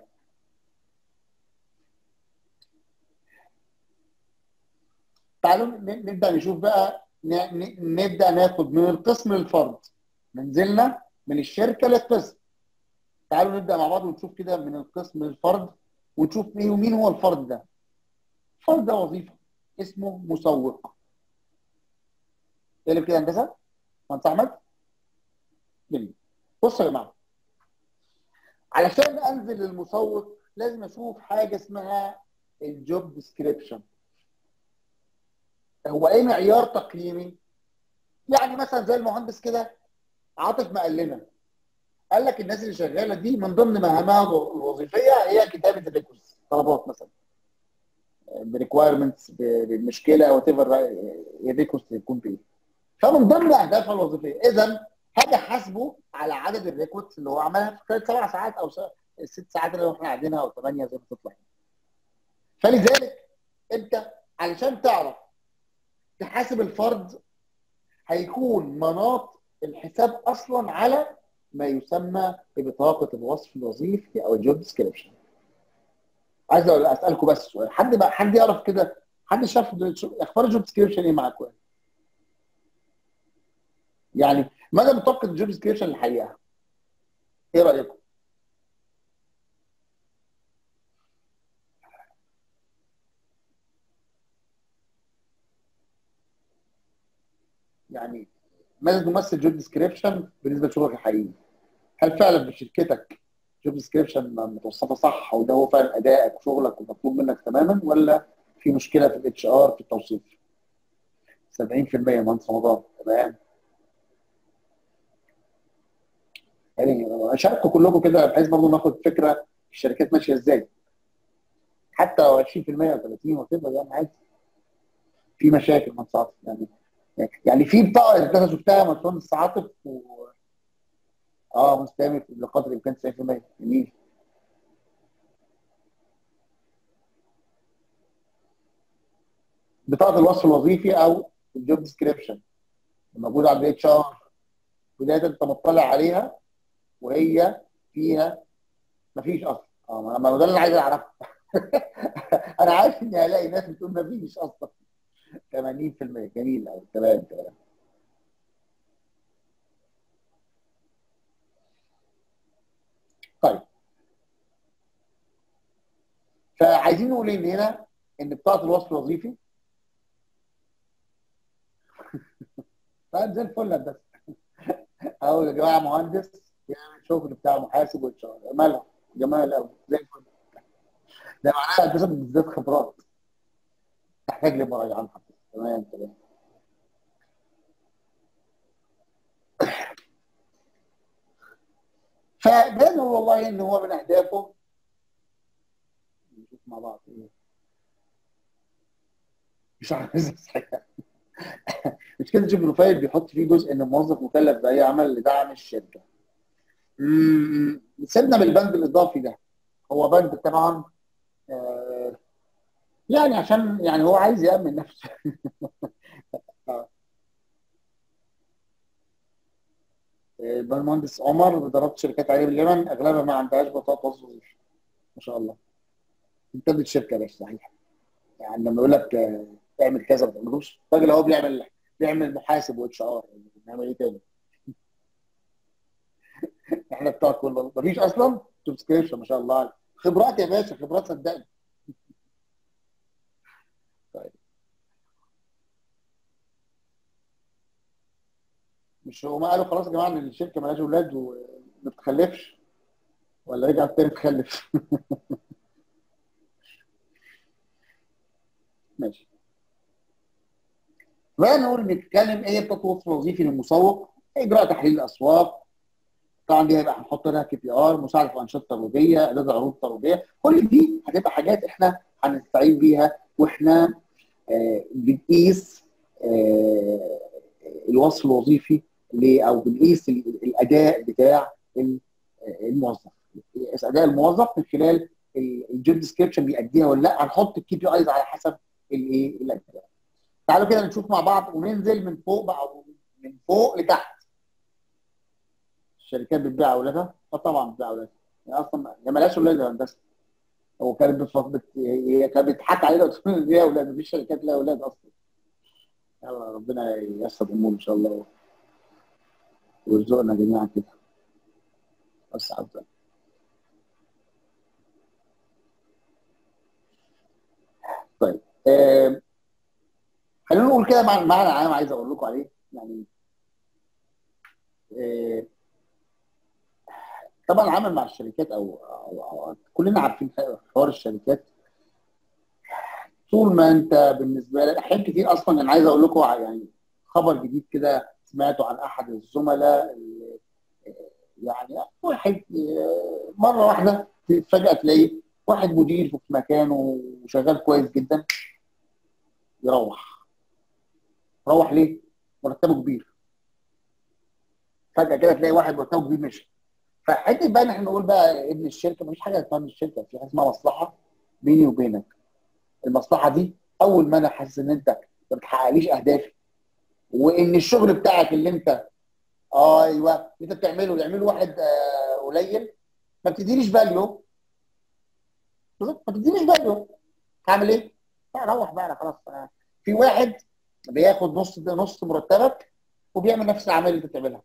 تعالوا نبدا نشوف بقى نبدا ناخد من القسم للفرد. نزلنا من الشركه للقسم. تعالوا نبدا مع بعض ونشوف كده من القسم للفرد ونشوف ايه ومين هو الفرد ده. الفرد ده وظيفه اسمه مسوق. اقلب كده هندسه مهندس احمد. جميل. بصوا يا جماعه، علشان انزل للمسوق لازم اشوف حاجه اسمها الجوب ديسكريبشن. هو ايه معيار تقييمي؟ يعني مثلا زي المهندس كده عاطف ما قال لنا، قال لك الناس اللي شغاله دي من ضمن مهامها الوظيفيه هي كتابه الريكوست، طلبات مثلا بريكوايرمنتس بمشكله وات ايفر الريكوست يكون فيه. فمن ضمن اهدافها الوظيفيه اذا هاجي احاسبه على عدد الريكوست اللي هو عملها في خلال 7 ساعات او 6 ساعات اللي احنا قاعدينها او 8 زي ما تطلع. فلذلك انت علشان تعرف تحاسب الفرد هيكون مناط الحساب اصلا على ما يسمى ببطاقه الوصف الوظيفي او الجوب ديسكريبشن. عايز اسالكم بس سؤال، حد يعرف كده، حد شاف اخبار الجوب ديسكريبشن ايه معاكم؟ يعني مدى بطاقه الجوب ديسكريبشن الحقيقه ايه رايكم؟ يعني ماذا تمثل جوب ديسكريبشن بالنسبه لشغلك الحقيقي؟ هل فعلا في شركتك جوب ديسكريبشن متوصفه صح وده هو فعلا ادائك وشغلك ومطلوب منك تماما، ولا في مشكله في الاتش ار في التوصيف؟ 70% مهندس رمضان. تمام. يعني شاركوا كلكم كده بحيث برضه ناخد فكره الشركات ماشيه ازاي. حتى لو 20% او 30 وكده يعني عادي. في مشاكل مهندس عاطف يعني في بطاقه انت شفتها مهندس عاطف مستمر بقدر الامكان 90%. جميل. بطاقه الوصف الوظيفي او الجوب ديسكريبشن موجوده عند الاتش ار، بدايه انت مطلع عليها وهي فيها مفيش اصلا. ما ده اللي انا عايز اعرفه. انا عارف اني هلاقي ناس بتقول مفيش اصلا. 80%. جميل قوي. تمام تمام. طيب فعايزين نقول ان هنا ان بطاقه الوصف الوظيفي طيب زي الفل هندسه اهو يا جماعه مهندس يعمل شغل بتاع محاسب واتش ار مالها جمال قوي زي الفل. ده معناها هندسه بالذات خبرات تحتاج لمراجعه. تمام تمام. فبان والله ان هو من اهدافه نشوف مع بعض ايه مش عارف صحيح. مش كده جيب بروفايل بيحط فيه جزء ان الموظف مكلف باي عمل لدعم الشركه. سيبنا من البند الاضافي ده. هو بند طبعا يعني عشان يعني هو عايز يامن نفسه. المهندس عمر ضربت شركات عاليه باليمن اغلبها ما عندهاش بطاقه وظيفه. ما شاء الله. انتج الشركه بس صحيح. يعني لما يقول لك اعمل كذا ما تعملوش، الراجل هو بيعمل محاسب واتش ار. نعمل ايه تاني؟ احنا بتوع كله مفيش اصلا سبسكريبشن. ما شاء الله. خبرات يا باشا، خبرات صدقني. طيب مش هو ما قالوا خلاص يا جماعه ان الشركه مالهاش اولاد وما بتخلفش، ولا رجعت تاني تخلف؟ ماشي. بقى نقول نتكلم ايه التطور الوظيفي للمسوق، اجراء تحليل الاسواق، طبعا دي هيبقى هنحط لها KPI، مساعده في انشطه ترويجيه، اعداد عروض ترويجيه، كل دي هتبقى حاجات احنا هنستعين بيها واحنا بنقيس الوصف الوظيفي او بنقيس الاداء بتاع الموظف. بنقيس اداء الموظف من خلال الجوب ديسكريبشن بيأديها ولا لا، هنحط الKPIs على حسب الايه الاداء. تعالوا كده نشوف مع بعض وننزل من فوق بقى، من فوق لتحت. الشركات بتبيع اولادها؟ طبعا بتبيع اولادها، يعني اصلا هي مالهاش اولاد يا هندسه. هو كانت هي كانت بتضحك علينا وتقول ان هي اولاد، مفيش شركات لها اولاد اصلا. يلا ربنا ييسر الامور ان شاء الله ويرزقنا جميعا كده. بس عاوز طيب خلينا نقول كده معنى عام عايز اقول لكم عليه. يعني طبعا العمل مع الشركات أو كلنا عارفين حوار الشركات. طول ما انت بالنسبه لك احيان كتير اصلا، انا عايز اقول لكم يعني خبر جديد كده سمعته عن احد الزملاء. يعني واحد مره واحده فجاه تلاقي واحد مدير في مكانه وشغال كويس جدا يروح ليه؟ مرتبه كبير. فجاه كده تلاقي واحد مرتبه كبير مشي. فحته بقى ان احنا نقول بقى ابن الشركه، مفيش حاجه اسمها ابن الشركه، في حاجه اسمها مصلحه بيني وبينك. المصلحه دي اول ما انا حاسس ان انت ما بتحققليش اهدافي، وان الشغل بتاعك اللي انت ايوه انت بتعمله واحد قليل، ما بتدينيش فاليو. بالظبط، ما بتدينيش فاليو. هعمل ايه؟ اروح بقى انا خلاص. في واحد بياخد نص مرتبك وبيعمل نفس الاعمال اللي انت بتعملها.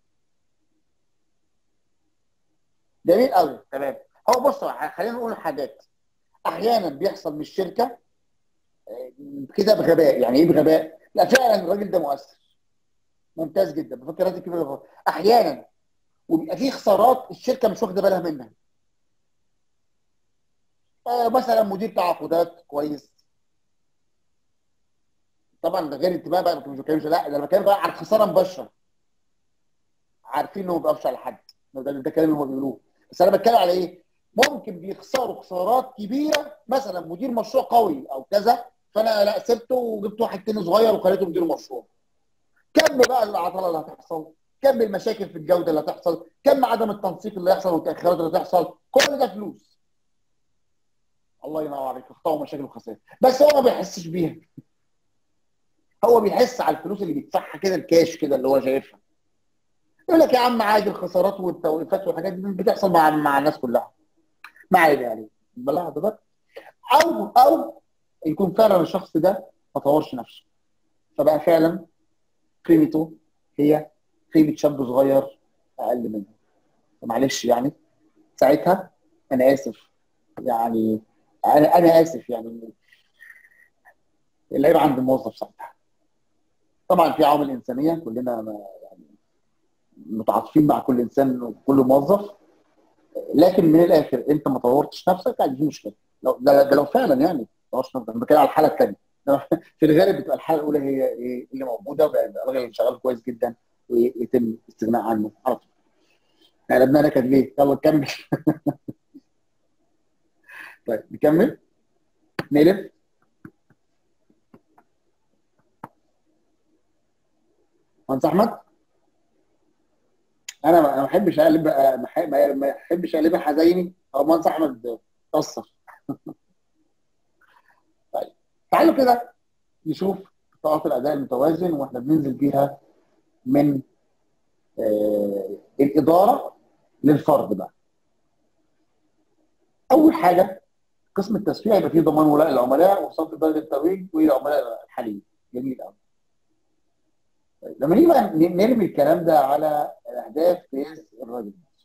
جميل قوي، تمام. هو بص خلينا نقول حاجات. احيانا بيحصل من الشركه كده بغباء. يعني ايه بغباء؟ لا فعلا الراجل ده مؤثر ممتاز جدا، بفكر راتب كبير. احيانا وبيبقى في خسارات الشركه مش واخده بالها منها. مثلا مدير تعاقدات كويس، طبعا ده غير انتباه بقى، مش بتكلمش، لا ده انا بتكلم بقى على خساره مباشره. عارفين انه ما بيقفش على حد، ده كلام اللي هم بيقولوه. بس انا بتكلم على ايه؟ ممكن بيخسروا خسارات كبيره، مثلا مدير مشروع قوي او كذا، فانا لا سبته وجبت واحد تاني صغير وخليته مدير مشروع. كم بقى العطله اللي هتحصل، كم المشاكل في الجوده اللي هتحصل، كم عدم التنسيق اللي هيحصل والتاخيرات اللي هتحصل، كل ده فلوس. الله ينور عليك، اخطاء ومشاكل وخسائر، بس هو ما بيحسش بيها. هو بيحس على الفلوس اللي بيدفعها كده، الكاش كده اللي هو شايفها. يقول لك يا عم عادي، الخسارات والتوقيفات والحاجات دي بتحصل مع الناس كلها، ما عادي يعني بلاها ده. او يكون فعلا الشخص ده ما طورش نفسه، فبقى فعلا قيمته هي قيمه شاب صغير اقل منه. فمعلش يعني ساعتها انا اسف، يعني انا اسف يعني العيب عند الموظف ساعتها. طبعا في عوامل انسانيه، كلنا يعني متعاطفين مع كل انسان وكل موظف، لكن من الاخر انت ما طورتش نفسك، يعني دي مشكله. لو فعلا يعني ما طورتش نفسك، انا بتكلم على الحاله الثانيه. في الغالب بتبقى الحاله الاولى هي ايه اللي موجوده، الراجل شغال كويس جدا ويتم الاستغناء عنه على طول. قلبنا نكد ليه؟ يلا نكمل. طيب نكمل نقلب. مهندس احمد، انا ما احبش اقلب، ما احبش اقلبها حزيني او مهندس احمد قصر. طيب تعالوا كده نشوف خطوات الاداء المتوازن واحنا بننزل بيها من الاداره للفرد بقى. اول حاجه قسم التسويق يبقى فيه ضمان ولاء العملاء وصف درجه الترويج والعملاء الحاليين. جميل قوي. طيب لما نيجي بقى نرمي الكلام ده على الاهداف قياس الراجل نفسه،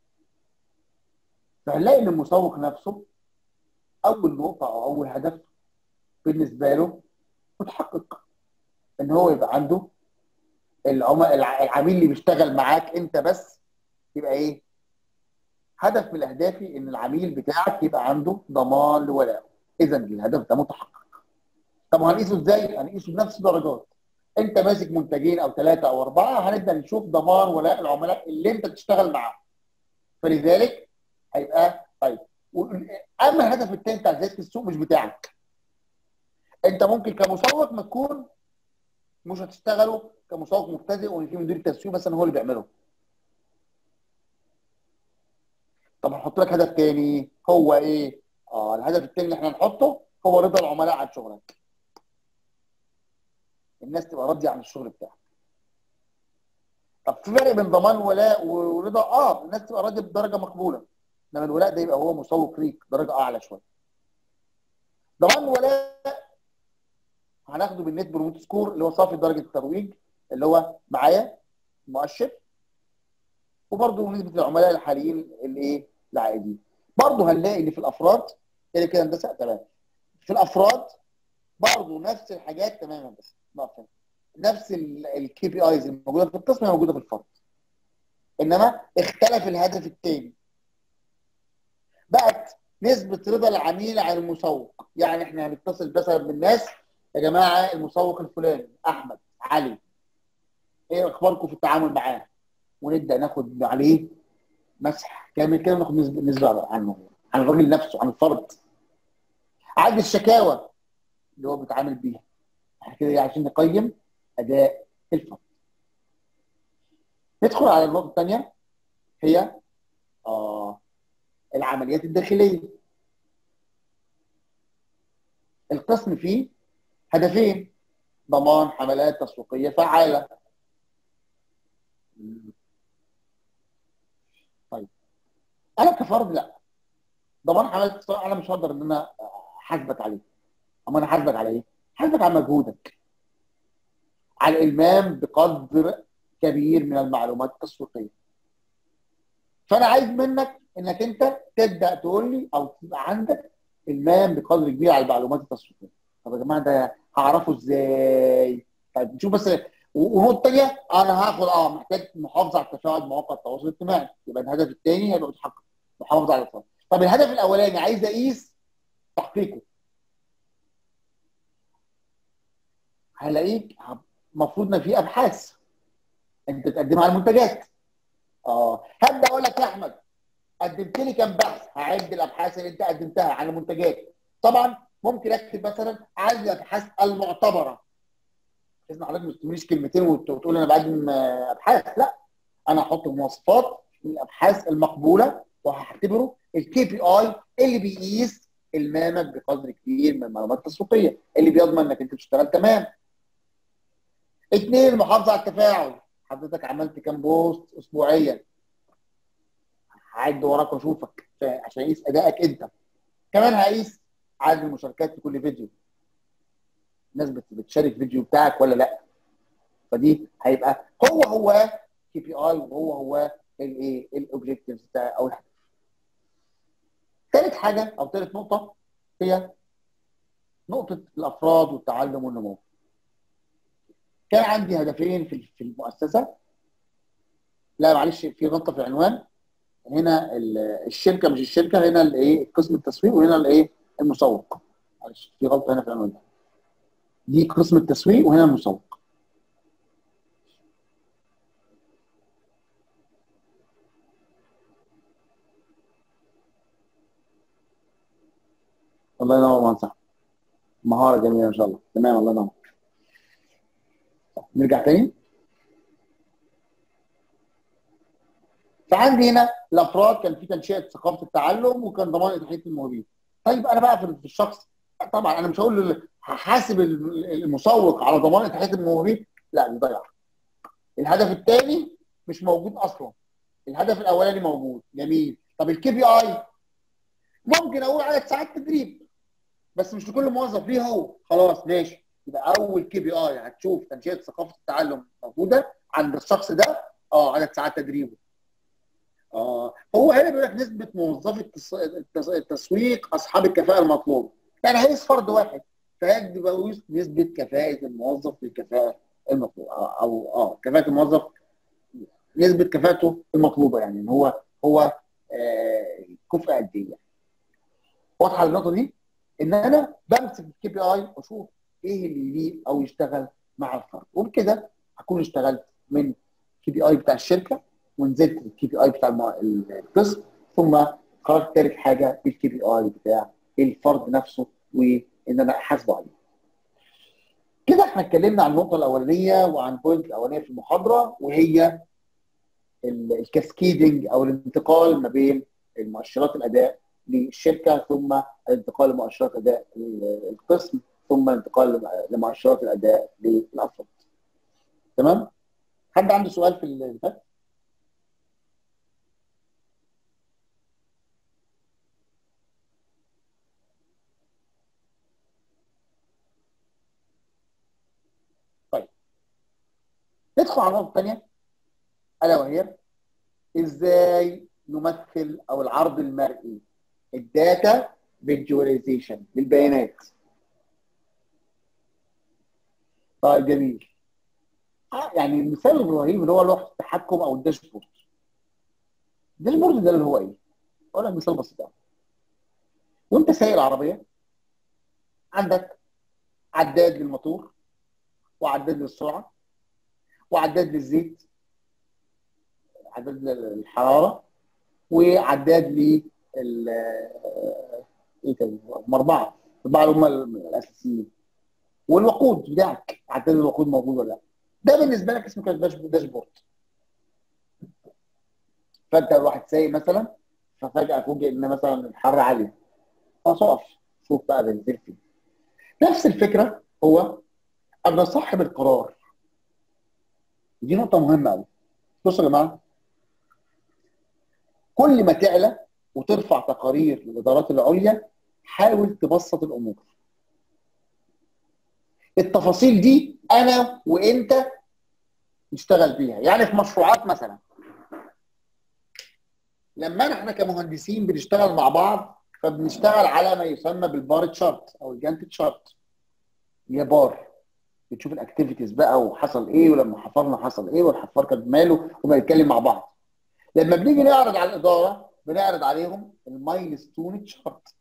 فهنلاقي ان المسوق نفسه اول نقطه او اول هدف بالنسبه له متحقق، ان هو يبقى عنده العميل اللي بيشتغل معاك انت بس يبقى ايه؟ هدف من اهدافي ان العميل بتاعك يبقى عنده ضمان لولائه. اذا الهدف ده متحقق. طب وهنقيسه ازاي؟ هنقيسه بنفس الدرجات. انت ماسك منتجين او 3 أو 4، هنبدا نشوف ضمان ولاء العملاء اللي انت بتشتغل معاهم. فلذلك هيبقى طيب. اما الهدف الثاني بتاع زياده السوق مش بتاعك. انت ممكن كمسوق ما تكون مش هتشتغله كمسوق مبتدئ، وان في مدير تسويق مثلا هو اللي بيعمله. طب هنحط لك هدف ثاني، هو ايه؟ الهدف الثاني اللي احنا هنحطه هو رضا العملاء عن شغلك. الناس تبقى راضيه عن الشغل بتاعك. طب في فرق بين ضمان ولاء ورضا؟ الناس تبقى راضيه بدرجه مقبوله. انما الولاء ده يبقى هو مسوق ليك درجه اعلى شويه. ضمان ولاء هناخده بالنت بروموت سكور اللي هو صافي درجه الترويج اللي هو معايا مؤشر، وبرده نسبه العملاء الحاليين اللي ايه؟ العائدين. برده هنلاقي ان في الافراد كده كده هندسه تمام. في الافراد برده نفس الحاجات تماما، بس نفس الكي بي ايز الموجوده في القسم موجوده في الفرد. انما اختلف الهدف الثاني. بقت نسبه رضا العميل عن المسوق. يعني احنا هنتصل مثلا بالناس، يا جماعه المسوق الفلاني احمد علي، ايه اخباركم في التعامل معاه؟ ونبدا ناخد عليه مسح كامل كده، وناخد نسبه عنه، عن الراجل نفسه، عن الفرد. عدد الشكاوى اللي هو بيتعامل بيها احنا كده عشان نقيم اداء الفرد. ندخل على النقطه الثانيه، هي العمليات الداخليه. القسم فيه هدفين: ضمان حملات تسويقيه فعاله. طيب انا كفرد لا، ضمان حملات تسويقيه انا مش هقدر ان انا احاسبك عليه. اما انا احاسبك على ايه؟ احاسبك على مجهودك، على الالمام بقدر كبير من المعلومات التسويقيه. فانا عايز منك انك انت تبدا تقول لي او تبقى عندك المام بقدر كبير على المعلومات التسويقيه. طب يا جماعه ده هعرفه ازاي؟ طيب نشوف بس. ونقطه ثانيه، انا هاخد محتاج محافظه على تفاعل مواقع التواصل الاجتماعي، يبقى الهدف الثاني هيبقى متحقق، محافظه على التفاعل. طب الهدف الاولاني عايز اقيس تحقيقه. هلاقيك المفروض ان في ابحاث انت تقدمها على المنتجات. هبدا اقول لك يا احمد قدمت لي كام بحث، هعد الابحاث اللي انت قدمتها على منتجات. طبعا ممكن اكتب مثلا عدد الابحاث المعتبره، بحيث حضرتك ما تستعمليش كلمتين وتقول انا بقدم ابحاث. لا، انا هحط مواصفات الابحاث المقبوله، وهعتبره الكي بي اي اللي بيقيس المامك بقدر كبير من المعلومات التسويقيه، اللي بيضمن انك انت بتشتغل تمام. 2 المحافظه على التفاعل. حضرتك عملت كام بوست اسبوعيا؟ هعد وراك واشوفك عشان اقيس ادائك انت. كمان هقيس عدد المشاركات في كل فيديو، الناس بتشارك فيديو بتاعك ولا لا. فدي هيبقى هو كي بي اي، وهو الايه الاوبجكتيفز او الهدف. ثالث حاجه او ثالث نقطه هي نقطه الافراد والتعلم والنمو. كان عندي هدفين في المؤسسه. لا معلش، في غلطه في العنوان. هنا الشركه مش الشركه، هنا الايه قسم التسويق، وهنا الايه المسوق. معلش في غلطه هنا في العنوان ده. دي قسم التسويق وهنا المسوق. الله ينور يا مهندس. مهاره جميله ان شاء الله. تمام، الله ينور. نرجع تاني. فعندي هنا الافراد كان في تنشئه ثقافه التعلم، وكان ضمان اتاحيه الموهوبين. طيب انا بقى في الشخص، طبعا انا مش هقول هحاسب المسوق على ضمان اتاحيه الموهوبين، لا دي ضياع. الهدف الثاني مش موجود اصلا، الهدف الاولاني موجود. جميل. طب الكي بي اي ممكن اقول عدد ساعات تدريب، بس مش لكل موظف ليه هو. خلاص ماشي، يبقى اول كي بي اي هتشوف تنشئه ثقافه التعلم موجوده عند الشخص ده. عدد ساعات تدريبه. هو هنا بيقول لك نسبه موظفي التسويق اصحاب الكفاءه المطلوبه. يعني هيقيس فرد واحد، فيجب يقيس نسبه كفاءه الموظف للكفاءه المطلوبه، او كفاءه الموظف، نسبه كفاءته المطلوبه، يعني ان هو كفء قد ايه. واضحه النقطه دي؟ ان انا بمسك الكي بي اي واشوف ايه اللي يليق او يشتغل مع الفرد. وبكده هكون اشتغلت من كي بي اي بتاع الشركه، ونزلت الكي بي اي بتاع القسم، ثم خرجت ثالث حاجه بالكي بي اي بتاع الفرد نفسه، وان انا احاسبه عليه. كده احنا اتكلمنا عن النقطه الاولانيه وعن البوينت الاولانيه في المحاضره، وهي الكاسكيدنج او الانتقال ما بين المؤشرات الاداء للشركه، ثم الانتقال لمؤشرات اداء القسم، ثم الانتقال لمؤشرات الاداء للافراد. تمام؟ حد عنده سؤال في الفات؟ طيب ندخل على النقطه الثانيه، الا وهي ازاي نمثل او العرض المرئي، الداتا فيجواليزيشن للبيانات. طيب جميل. يعني المثال الرهيب اللي هو لوحه التحكم او الداشبورد. الداشبورد ده اللي هو ايه؟ اقول لك مثال بسيط. وانت سايق العربيه عندك عداد للموتور، وعداد للسرعه، وعداد للزيت، عداد للحراره، وعداد لل ايه تاني؟ هم اربعه اللي هم الاساسيين. والوقود بتاعك، عداد الوقود موجود ولا لا؟ ده بالنسبه لك اسمه كده داشبورد. فانت الواحد سايق مثلا، ففجاه فوجئ ان مثلا الحر عالي، فصقف شوف بقى بنزل فيه. نفس الفكره هو ان صاحب القرار، دي نقطه مهمه قوي. بصوا يا جماعه، كل ما تعلى وترفع تقارير للادارات العليا، حاول تبسط الامور. التفاصيل دي انا وانت نشتغل بيها. يعني في مشروعات مثلا، لما احنا كمهندسين بنشتغل مع بعض، فبنشتغل على ما يسمى بالبار تشارت او الجانت تشارت. هي بار بتشوف الاكتيفيتيز بقى وحصل ايه، ولما حفرنا حصل ايه، والحفار كان ماله، وبنتكلم مع بعض. لما بنيجي نعرض على الاداره، بنعرض عليهم المايلستون تشارت.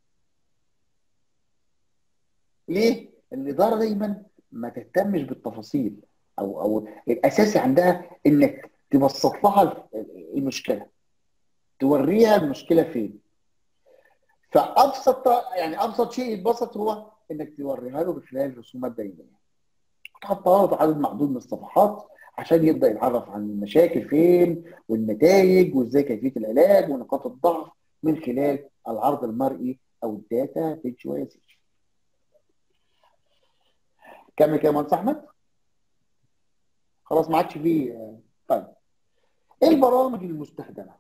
ليه؟ الاداره دايما ما تهتمش بالتفاصيل، او الاساسي عندها انك تبسط لها المشكله، توريها المشكله فين. فابسط يعني ابسط شيء يتبسط هو انك توريها له بخلال رسومات بيانيه، تحطها له عدد محدود من الصفحات عشان يبدا يتعرف عن المشاكل فين والنتائج وازاي كيفيه العلاج ونقاط الضعف من خلال العرض المرئي او الداتا فيجواليزيشن. كمل كده يا مهندس احمد. خلاص ما عادش فيه. طيب ايه البرامج المستخدمه؟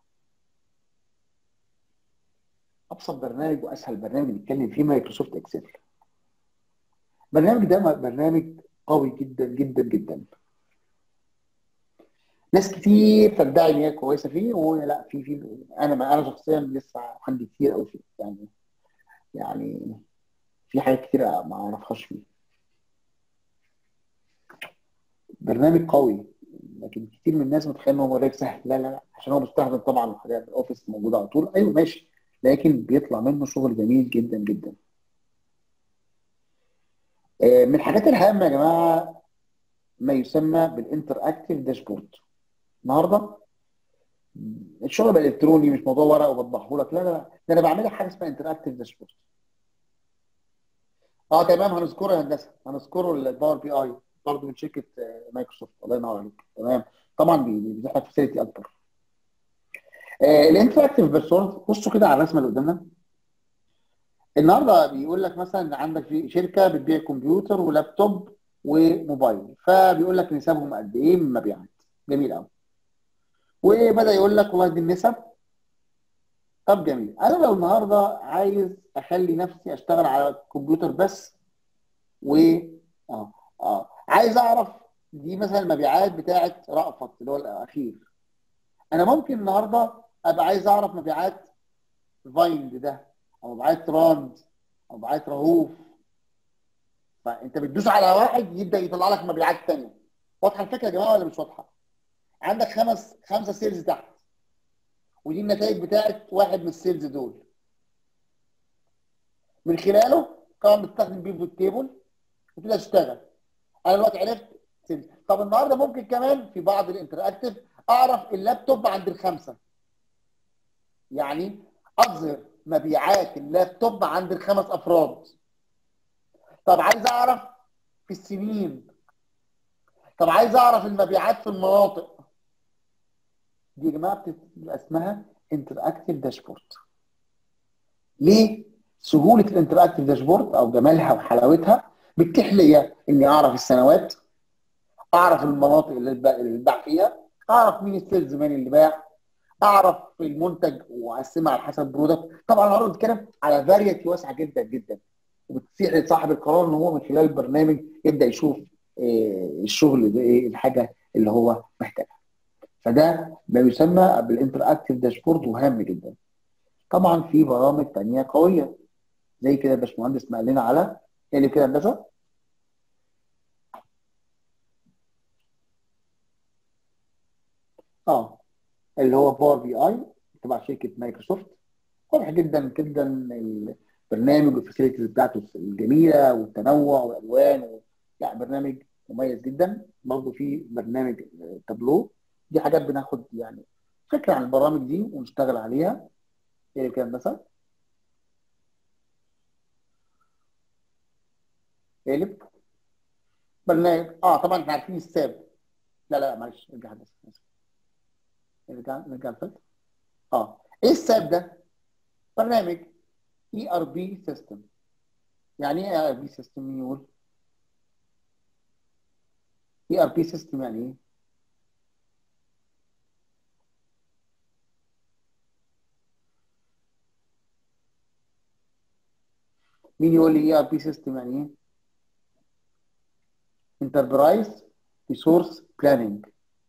ابسط برنامج واسهل برنامج بنتكلم فيه مايكروسوفت اكسل. البرنامج ده برنامج قوي جدا جدا جدا. ناس كتير تدعي ان هي كويسه فيه، وهو لا، في انا شخصيا لسه عندي كتير قوي فيه. يعني في حاجات كتير ما اعرفهاش فيه. برنامج قوي، لكن كتير من الناس متخيل ان هو برنامج سهل. لا لا لا، عشان هو مستخدم طبعا حاجات الاوفيس موجوده على طول. ايوه ماشي، لكن بيطلع منه شغل جميل جدا جدا. من الحاجات الهامه يا جماعه ما يسمى بالانتر اكتيف داشبورد. النهارده الشغل بقى الكتروني، مش موضوع ورق وبطبعه لك. لا لا لا، ده انا بعمل لك حاجه اسمها انتر اكتيف داشبورد. تمام، هنذكره يا هندسه، هنذكره الباور بي اي برضه من شركه مايكروسوفت. الله ينور عليك. تمام، طبعا بيفتح لك فاسيلتي اكبر. الانتراكتيف داشبورد، بصوا كده على الرسمه اللي قدامنا. النهارده بيقول لك مثلا عندك في شركه بتبيع كمبيوتر ولابتوب وموبايل، فبيقول لك نسبهم قد ايه من المبيعات. جميل قوي. وبدا يقول لك والله دي النسب. طب جميل، انا لو النهارده عايز اخلي نفسي اشتغل على الكمبيوتر بس، و عايز اعرف دي مثلا المبيعات بتاعه رأفت اللي هو الاخير. انا ممكن النهارده ابقى عايز اعرف مبيعات فايند ده، او مبيعات راند، او مبيعات رهوف. فانت بتدوس على واحد يبدا يطلع لك مبيعات ثانيه. واضحه الفكره يا جماعه ولا مش واضحه؟ عندك خمسه سيلز تحت، ودي النتائج بتاعت واحد من السيلز دول. من خلاله طبعا بتستخدم بيفوت تيبل وتبدا تشتغل. انا دلوقتي عرفت طب النهارده ممكن كمان في بعض الانتراكتيف اعرف اللابتوب عند الخمسه، يعني اظهر مبيعات اللابتوب عند الخمس افراد. طب عايز اعرف في السنين، طب عايز اعرف المبيعات في المناطق دي. يا جماعه بتبقى اسمها انتراكتيف داشبورد. ليه؟ سهوله الانتراكتيف داشبورد او جمالها وحلاوتها بتتيح ليا اني اعرف السنوات، اعرف المناطق اللي باع فيها، اعرف مين السيلز مان اللي باع، اعرف المنتج واقسمها على حسب برودكت. طبعا النهارده بنتكلم على فاريتي واسعه جدا جدا، وبتتيح لصاحب القرار ان هو من خلال البرنامج يبدا يشوف الشغل ده ايه الحاجه اللي هو محتاجها. فده ما يسمى بالانتراكتيف داشبورد وهام جدا. طبعا في برامج ثانيه قويه زي كده الباشمهندس ما قال لنا على اللي كده هندسه اللي هو باور بي اي تبع شركه مايكروسوفت. واضح جدا جدا البرنامج والفاسيلتيز بتاعته الجميله والتنوع والالوان لا برنامج مميز جدا. برضه في برنامج تابلو، دي حاجات بناخد يعني فكره عن البرامج دي ونشتغل عليها. ايه كده مثلا قلب برنامج طبعا احنا عارفين الساب. لا معلش ارجع بس نرجع لفوق. ايه الساب ده؟ برنامج اي ار بي سيستم. يعني ايه اي ار بي سيستم؟ مين يقول؟ اي ار بي سيستم يعني ايه؟ مين يقول لي اي ار بي سيستم يعني ايه؟ انتربرايز ريسورس بلاننج.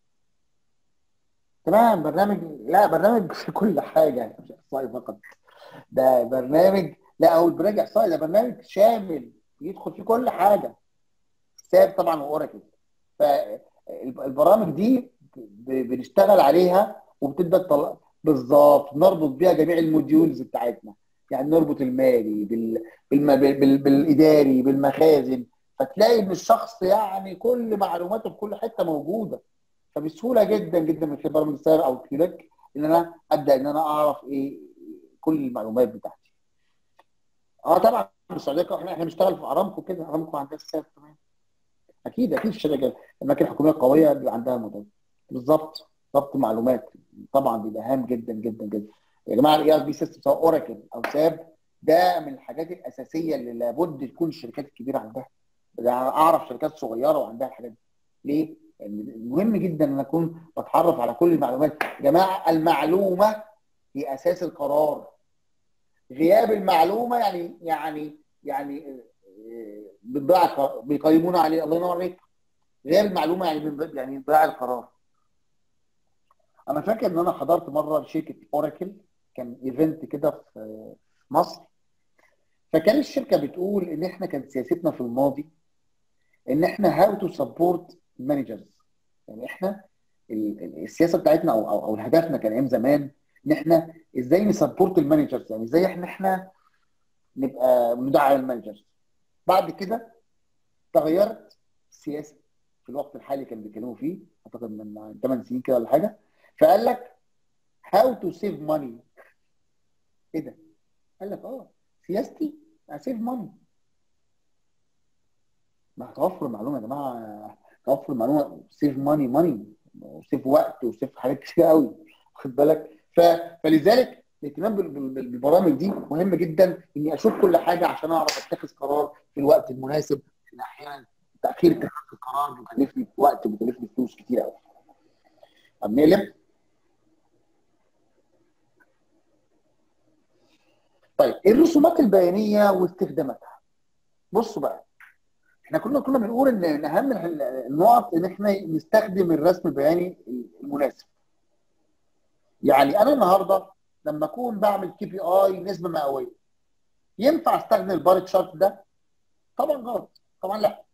تمام. برنامج في كل حاجه مش احصائي فقط. ده برنامج هو البرنامج احصائي، ده برنامج شامل يدخل في كل حاجه. ساب طبعا واوراكل. فالبرامج دي بنشتغل عليها وبتبدا تطلع بالظبط نربط بيها جميع الموديولز بتاعتنا. يعني نربط المالي بالاداري بالمخازن، فتلاقي ان الشخص يعني كل معلوماته في كل حته موجوده. فبسهوله جدا جدا من خلال برامج السير او الكليك ان انا ابدا ان انا اعرف ايه كل المعلومات بتاعتي. طبعا في السعوديه احنا بنشتغل في ارامكو كده. ارامكو عندها السير كمان. اكيد الشركه الاماكن الحكوميه القويه بيبقى عندها مدير بالظبط ضبط معلومات. طبعا بيبقى هام جدا جدا جدا. يا جماعه الاي ار بي سيستم سواء اوراكل او ساب ده من الحاجات الاساسيه اللي لابد تكون الشركات الكبيره عندها. اعرف شركات صغيره وعندها الحاجات دي. ليه؟ لان مهم جدا ان اكون بتعرف على كل المعلومات. يا جماعه المعلومه هي اساس القرار. غياب المعلومه يعني بيقيمونا عليه. الله ينور عليك. غير المعلومه يعني ضياع القرار. انا فاكر ان انا حضرت مره لشركه اوراكل، كان ايفنت كده في مصر. فكان الشركه بتقول ان احنا كانت سياستنا في الماضي ان احنا هاو تو سبورت مانجرز. يعني احنا السياسه بتاعتنا او هدفنا كان ايام زمان ان احنا ازاي نسبورت المانجرز، يعني ازاي احنا نبقى ندعم المانجرز. بعد كده تغيرت السياسه في الوقت الحالي كانوا بيتكلموا فيه اعتقد من 8 سنين كده ولا حاجه. فقال لك هاو تو سيف ماني. ايه ده؟ قال لك سياستي اسيف ماني. ما توفر المعلومه يا جماعه. توفر المعلومه سيف ماني وسيف وقت وسيف حاجات كتير قوي. واخد بالك؟ فلذلك الاهتمام بالبرامج دي مهم جدا اني اشوف كل حاجه عشان اعرف اتخذ قرار في الوقت المناسب. احيانا تاخير اتخاذ القرار بيكلفني وقت وبيكلفني فلوس كتير قوي. طب نقلب. طيب الرسومات البيانيه واستخداماتها. بصوا بقى، احنا كنا بنقول ان اهم النقط ان احنا نستخدم الرسم البياني المناسب. يعني انا النهارده لما اكون بعمل كي بي اي نسبه مئويه ينفع استخدم البار تشارت ده؟ طبعا غلط، طبعا لا.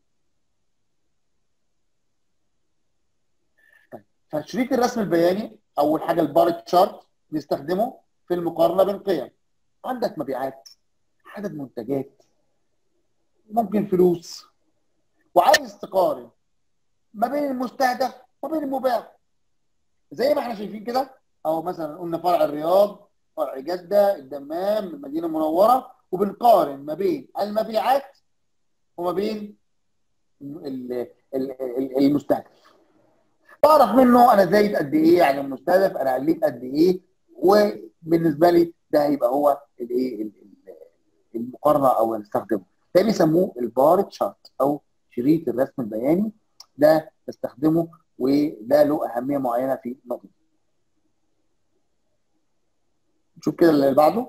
طيب فشريط الرسم البياني اول حاجه البار تشارت نستخدمه في المقارنه بين قيم. عندك مبيعات، عدد منتجات، ممكن فلوس، وعايز تقارن ما بين المستهدف وبين المباح. زي ما احنا شايفين كده، او مثلا قلنا فرع الرياض، فرع جده، الدمام، المدينه المنوره، وبنقارن ما بين المبيعات وما بين المستهدف. بعرف منه انا زايد قد ايه عن المستهدف، انا قليت قد ايه، وبالنسبه لي ده هيبقى هو الايه المقارنه او اللي استخدمه. ده بيسموه البار تشارت او شريط الرسم البياني. ده بستخدمه وده له اهميه معينه في النقطه دي. نشوف كده اللي بعده.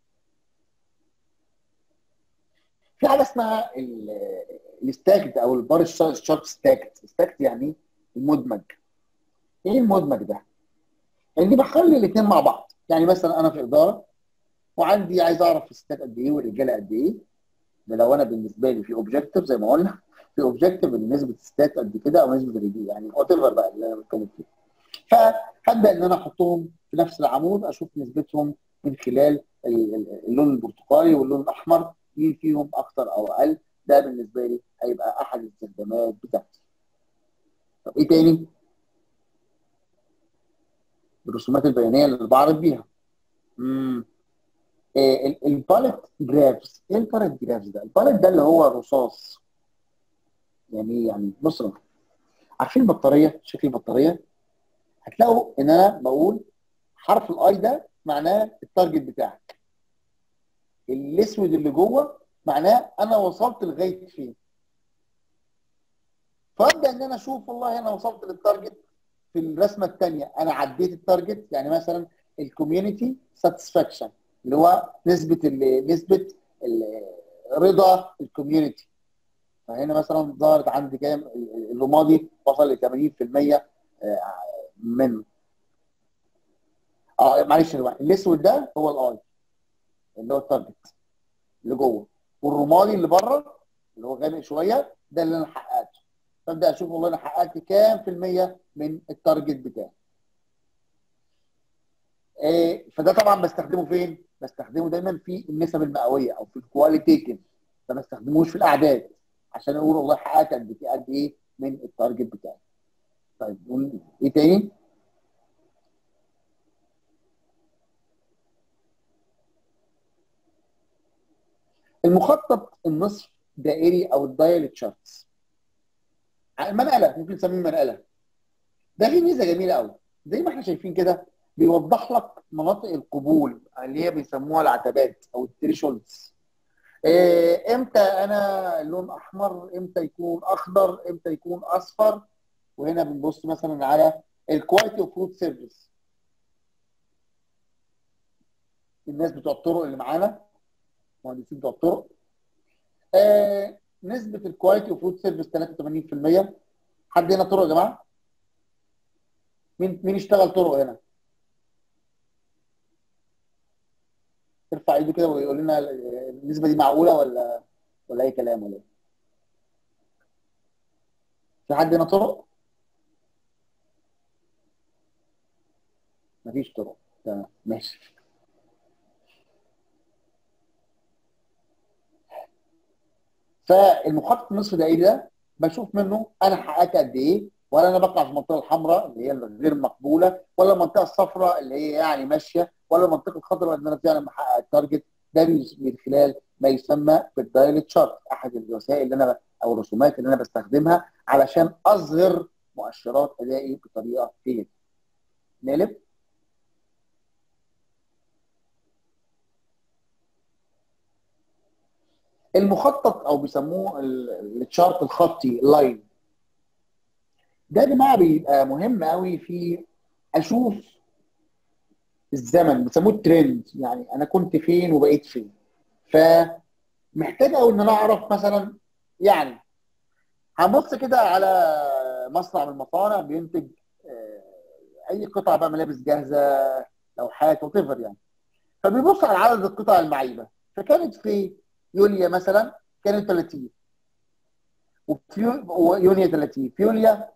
في حاجه اسمها الستاكت او البار تشارت ستاكت. ستاكت يعني المدمج. ايه المدمج ده؟ يعني بخلي الاثنين مع بعض. يعني مثلا انا في اداره وعندي عايز اعرف الستات قد ايه والرجاله قد ايه. ده لو انا بالنسبه لي في اوبجيكتيف زي ما قلنا، في اوبجيكتيف ان نسبه الستات قد كده او نسبه الرجاله، يعني وات ايفر بقى اللي انا بتكلم فيه. فهبدا ان انا احطهم في نفس العمود، اشوف نسبتهم من خلال اللون البرتقالي واللون الاحمر، مين فيهم اكثر او اقل. ده بالنسبه لي هيبقى احد الاستخدامات بتاعتي. طب ايه تاني؟ الرسومات البيانيه اللي بعرض بيها. الباليت جرافز. ايه الباليت جرافز ده؟ الباليت ده اللي هو الرصاص. يعني ايه؟ يعني بص، عارفين البطاريه؟ شكل البطاريه هتلاقوا ان انا بقول حرف الاي ده معناه التارجت بتاعك. الاسود اللي جوه معناه انا وصلت لغايه فين. فابدا ان انا اشوف والله انا وصلت للتارجت. في الرسمه الثانيه انا عديت التارجت. يعني مثلا الكوميونتي ساتسفاكشن اللي هو نسبه رضا الكوميونتي. فهنا مثلا ظهرت عندي كام؟ الرمادي وصل ل 80% منه. معلش الاسود ده هو الاي اللي هو التارجت اللي جوه، والرمادي اللي بره اللي هو غامق شويه ده اللي انا حققته. فابدا اشوف والله انا حققت كام في الميه من التارجت بتاعي. فده طبعا بستخدمه فين؟ بستخدمه دايما في النسب المئويه او في الكواليتيتيف. ما بستخدموش في الاعداد عشان اقول والله حققت قد ايه من التارجت بتاعي. طيب ايه تاني؟ المخطط النصف دائري او الدايل تشارتس. منقله، ممكن نسميه منقله. ده فيه ميزه جميله قوي. زي ما احنا شايفين كده بيوضح لك مناطق القبول اللي هي بيسموها العتبات او الثريشولدز. امتى انا اللون احمر، امتى يكون اخضر، امتى يكون اصفر. وهنا بنبص مثلا على الكواليتي اوف فود سيرفيس. الناس بتوع الطرق اللي معانا، مهندسين بتوع الطرق، نسبه الكواليتي اوف فود سيرفيس 83%. حد هنا طرق يا جماعه؟ مين يشتغل طرق هنا؟ ارفع ايده كده ويقول لنا النسبه دي معقوله ولا اي كلام ولا ايه؟ في حد هنا طرق؟ مفيش طرق. تمام ماشي. فالمخطط النصف دقيقي ده بشوف منه انا حققت قد ايه، ولا انا بطلع في المنطقه الحمراء اللي هي الغير مقبوله، ولا المنطقه الصفراء اللي هي يعني ماشيه، ولا المنطقه الخضراء اللي انا فعلا محقق التارجت. ده من خلال ما يسمى بالدايل تشارت، احد الوسائل اللي انا او الرسومات اللي انا بستخدمها علشان اظهر مؤشرات ادائي بطريقه كده. نقلب. المخطط او بيسموه التشارت الخطي لاين. ده يا جماعه بيبقى مهم قوي في اشوف الزمن، بيسموه الترند. يعني انا كنت فين وبقيت فين. فمحتاج قوي ان انا اعرف مثلا، يعني هنبص كده على مصنع من المصانع بينتج اي قطعه بقى، ملابس جاهزه، لوحات وات ايفر يعني. فبيبص على عدد القطع المعيبه. فكانت في يوليا مثلا كانت 30، ويونيو 30، في يوليا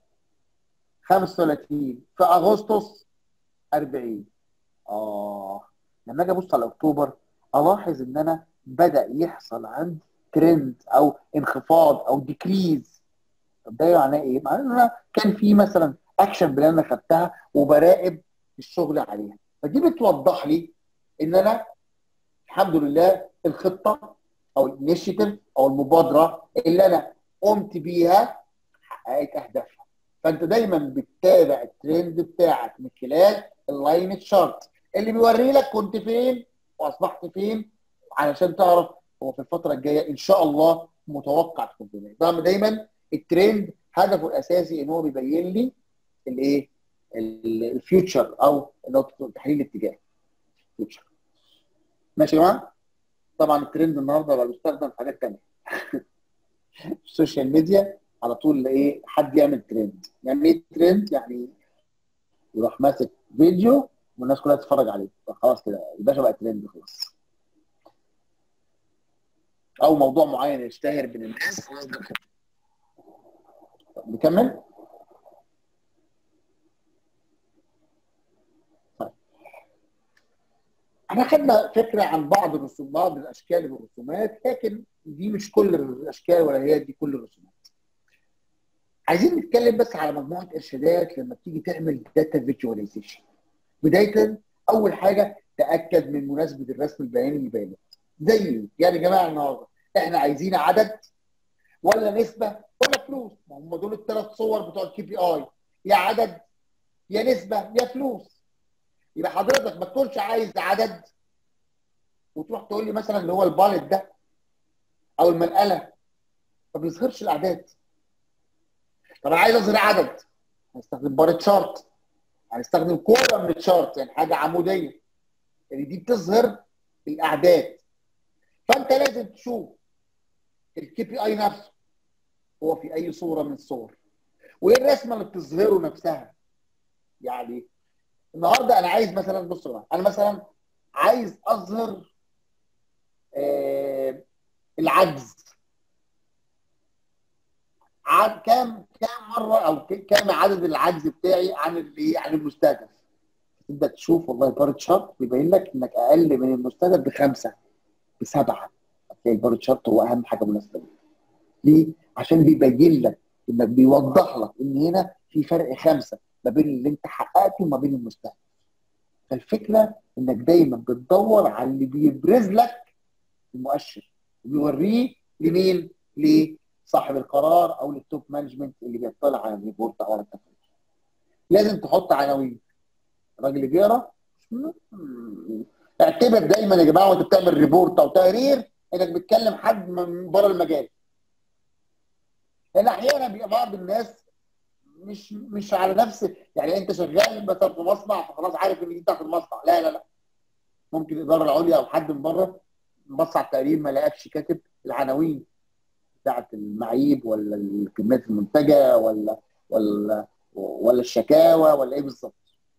35، في اغسطس 40. لما اجي ابص على اكتوبر الاحظ ان انا بدا يحصل عندي ترند او انخفاض او ديكريز. طب ده معناه ايه؟ معناه ان انا كان في مثلا اكشن بلان انا خدتها وبراقب الشغل عليها، فدي بتوضح لي ان انا الحمد لله الخطه او الانيشيتيف او المبادره اللي انا قمت بيها حققت اهدافها. فانت دايما بتتابع الترند بتاعك من خلال اللاين تشارت اللي بيوري لك كنت فين واصبحت فين، علشان تعرف هو في الفتره الجايه ان شاء الله متوقع تكون فين. دايما الترند هدفه الاساسي ان هو بيبين لي الايه؟ الفيوتشر او تحليل الاتجاه. فيوتشر. ماشي يا جماعه؟ طبعا الترند النهارده بقى بيستخدم في حاجات ثانيه. السوشيال ميديا على طول ايه؟ حد يعمل ترند. يعني ايه ترند؟ يعني يروح ماسك فيديو والناس كلها تتفرج عليه، خلاص كده الباشا بقى ترند خلاص. او موضوع معين يشتهر بين الناس خلاص ده كده. نكمل. طيب احنا خدنا فكره عن بعض الرسوم، بعض الاشكال والرسومات، لكن دي مش كل الاشكال ولا هي دي كل الرسومات. عايزين نتكلم بس على مجموعه ارشادات لما تيجي تعمل داتا فيجواليزيشن. بدايه اول حاجه تاكد من مناسبه الرسم البياني للبيانات. زي يعني يا جماعه النهارده احنا عايزين عدد ولا نسبه ولا فلوس؟ ما هم دول الثلاث صور بتوع الكي بي اي، يا عدد يا نسبه يا فلوس. يبقى حضرتك ما تكونش عايز عدد وتروح تقول لي مثلا اللي هو البالت ده او المنقله ما بيظهرش الاعداد. طب انا عايز اظهر عدد، هنستخدم بار تشارت، هنستخدم كوره من التشارت، يعني حاجه عموديه يعني دي بتظهر الاعداد. فانت لازم تشوف الكي بي اي نفسه هو في اي صوره من الصور، وايه الرسمه اللي بتظهره نفسها. يعني النهارده انا عايز مثلا، بص بقى انا مثلا عايز اظهر العجز. كام مره او كام عدد العجز بتاعي عن المستهدف. تبدا تشوف والله البار تشارت بيبين لك انك اقل من المستهدف ب5 ب7. هتلاقي البار تشارت هو اهم حاجه مناسبه ليك. ليه؟ عشان بيبين لك انك بيوضح لك ان هنا في فرق 5 ما بين اللي انت حققته وما بين المستهدف. فالفكره انك دايما بتدور على اللي بيبرز لك المؤشر وبيوريه لمين؟ لصاحب القرار او للتوب مانجمنت اللي بيطلع على الريبورت او على التقرير. لازم تحط عناوين. الراجل اللي بيقرا اعتبر دايما يا جماعه وانت بتعمل ريبورت او تقرير انك بتكلم حد من بره المجال. لان احيانا بيبقى بعض الناس مش على نفس، يعني انت شغال مثلا في مصنع فخلاص عارف ان دي بتاعت المصنع. لا لا لا، ممكن الاداره العليا او حد من بره بص على التقرير ما لقاكش كاتب العناوين بتاعت المعايب ولا الكميات المنتجه ولا الشكاوى ولا ايه بالظبط.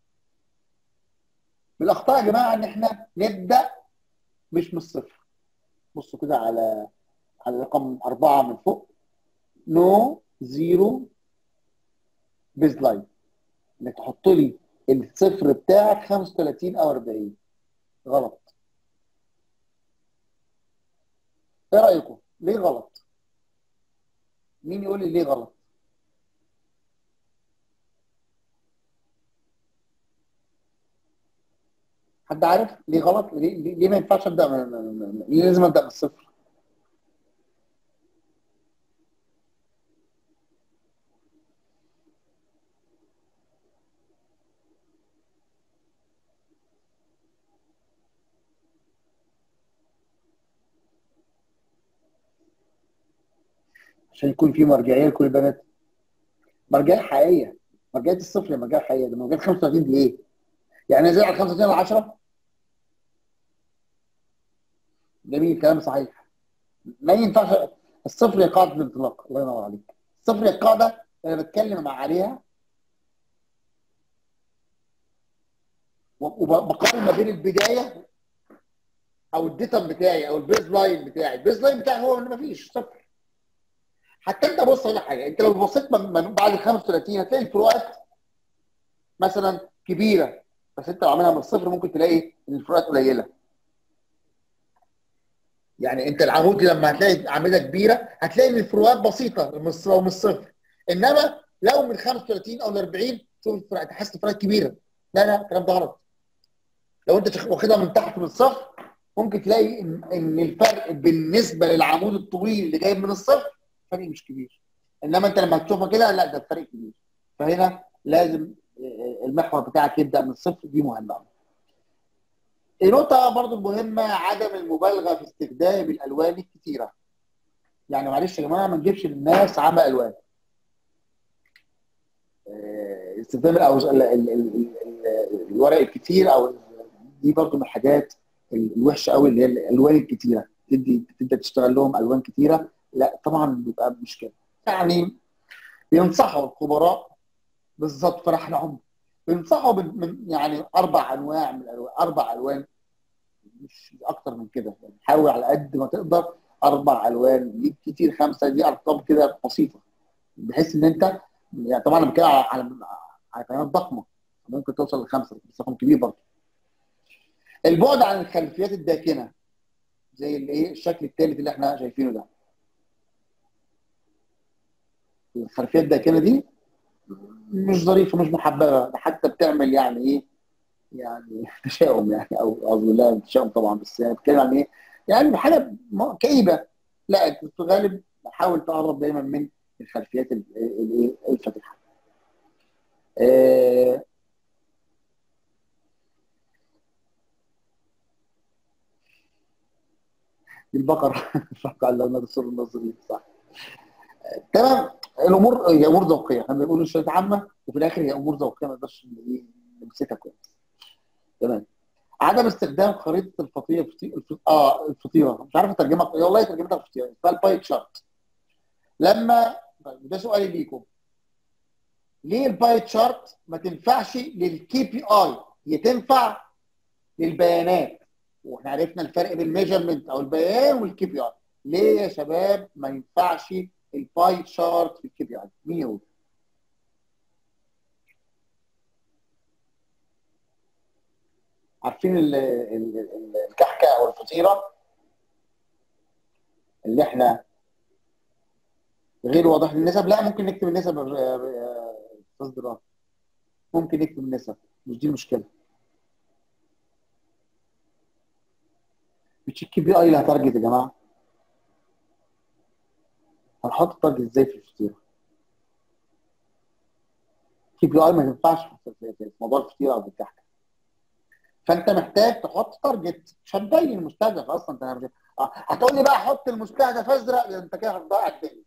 من الاخطاء يا جماعه ان احنا نبدا مش من الصفر. بصوا كده على رقم 4 من فوق، نو زيرو بيز لاين، انك تحط لي الصفر بتاعك 35 او 40. غلط. ايه رايكم؟ ليه غلط؟ مين يقول لي ليه غلط؟ حد عارف ليه غلط؟ ليه ما ينفعش ابدا ليه لازم ابدا من الصفر؟ عشان يكون في مرجعيه لكل البنات. مرجعيه حقيقيه. مرجعيه الصفر، مرجعيه حقيقيه. ده مرجعيه 35 دي ايه؟ يعني زي على 35 على 10. جميل، كلام صحيح. ما ينفعش. الصفر هي قاعده الانطلاق. الله ينور عليك. الصفر هي القاعده اللي انا بتكلم عليها وبقارن ما بين البدايه او الديتم بتاعي او البيز لاين بتاعي. البيز لاين بتاعي هو ان ما فيش صفر. حتى انت بص على حاجه، انت لو بصيت بعد ال 35 هتلاقي الفروقات مثلا كبيره، بس انت لو عاملها من الصفر ممكن تلاقي ان الفروقات قليله. يعني انت العمود لما هتلاقي اعمده كبيره هتلاقي ان الفروقات بسيطه من الصفر، انما لو من 35 او ل 40 شوف الفروقات تحس الفروقات كبيره. لا الكلام ده غلط. لو انت واخدها من تحت من الصفر ممكن تلاقي ان الفرق بالنسبه للعمود الطويل اللي جاي من الصفر فرق مش كبير، انما انت لما تشوفها كده لا ده الفرق كبير. فهنا لازم المحور بتاعك يبدا من الصفر، دي مهمه. النقطه برضو المهمه عدم المبالغه في استخدام الالوان الكثيره. يعني معلش يا جماعه ما نجيبش للناس عمى الوان. استخدام الورق الكتير او دي برضو من الحاجات الوحشه قوي، اللي هي الالوان الكتيره، تبدا تشتغل لهم الوان كتيره، لا طبعا بيبقى مشكله. يعني بينصحوا الخبراء بالظبط فرح العمر، بينصحوا من يعني 4 انواع من الالوان، 4 الوان مش اكتر من كده. يعني حاول على قد ما تقدر 4 الوان، دي كتير 5، دي ارقام كده بسيطه، بحيث ان انت يعني طبعا انا بتكلم على كلمات ضخمه ممكن توصل ل5 بس رقم كبير برضه. البعد عن الخلفيات الداكنه زي الايه الشكل الثالث اللي احنا شايفينه ده. الخلفيه الداكنه دي مش ظريفه مش محببه، ده حتى بتعمل يعني ايه يعني تشاؤم، يعني او اعوذ بالله تشاؤم طبعا، بس يعني بتكلم عن ايه يعني حاجه كئيبه. لا في الغالب حاول تقرب دايما من الخلفيات الايه الفاتحه. البقره فقع لنا رسول الناظرين صح. تمام. الامور هي امور ذوقيه، احنا بنقول شويه عامه وفي الاخر هي امور ذوقيه ما نقدرش نمسكها كويس. تمام. عدم استخدام خريطه الفطيره مش عارف اترجمها والله ترجمتها الفطيره اسمها الباي تشارت. لما ده سؤالي ليكم، ليه الباي تشارت ما تنفعش للكي بي اي؟ هي تنفع للبيانات واحنا عرفنا الفرق بين الميجرمنت او البيان والكي بي اي، ليه يا شباب ما ينفعش الباي تشارت في الكي بي اي؟ مين يقول؟ عارفين الكحكه او الفطيره اللي احنا غير واضح للنسب؟ لا ممكن نكتب النسب استاذ دراسه، ممكن نكتب النسب مش دي المشكله. مش الكي بي اي اللي هتارجت يا جماعه. هنحط تارجت ازاي في الفطيره؟ كي بي اي ما ينفعش في موضوع الفطيره او الكحكه. فانت محتاج تحط تارجت مش هتبين المستهدف اصلا. انت هتقول لي بقى حط المستهدف ازرق، انت كده هتضيع الدنيا.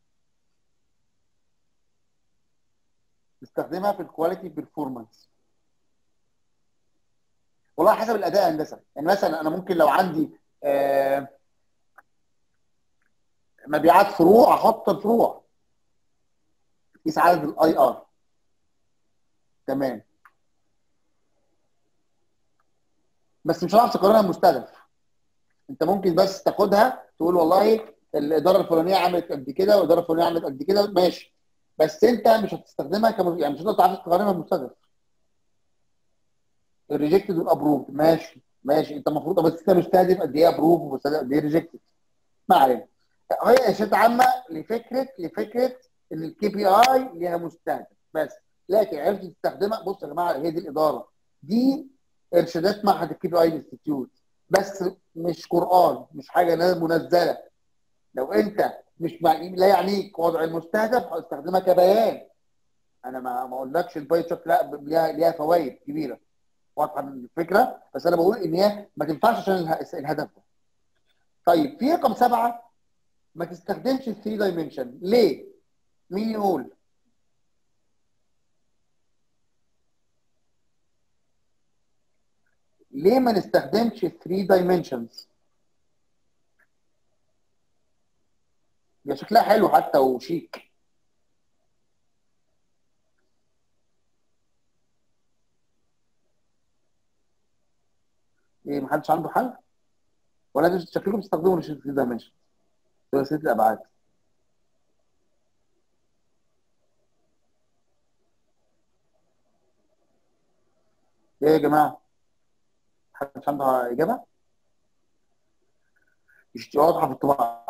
تستخدمها في الكواليتي بيرفورمانس والله حسب الاداء الهندسي. يعني مثلا انا ممكن لو عندي مبيعات فروع احط الفروع، قيس عدد الاي ار. تمام. بس مش هتعرف تقارنها بمستهدف. انت ممكن بس تاخدها تقول والله الاداره الفلانيه عملت قد كده والاداره الفلانيه عملت قد كده ماشي، بس انت مش هتستخدمها يعني مش هتقدر تقارنها بمستهدف. الريجكتد والابروف ماشي انت المفروض بس انت مستهدف قد ايه ابروف ومستهدف قد ايه ريجكتد. ما علينا. هي اشارات عامه لفكره ان الكي بي اي ليها مستهدف بس، لكن عرفت تستخدمها. بص يا جماعه هي دي الاداره، دي ارشادات معهد الكي بي اي انستتيوت بس مش قران، مش حاجه منزله. لو انت مش لا يعنيك وضع المستهدف هستخدمها كبيان. انا ما اقولكش الباي تشارت لا ليها فوائد كبيره، واضحه الفكره، بس انا بقول ان هي ما تنفعش عشان الهدف ده. طيب في رقم 7 ما تستخدمش 3 دايمنشن. ليه؟ مين يقول؟ ليه ما نستخدمش 3 دايمنشنز؟ هي شكلها حلو حتى وشيك. ايه محدش عنده حل؟ ولا شكلكم تستخدموا 3 دايمنشن ثلاثيه الابعاد؟ ايه يا جماعه؟ محدش عنده اجابه؟ مش تبقى واضحه في الطباعه.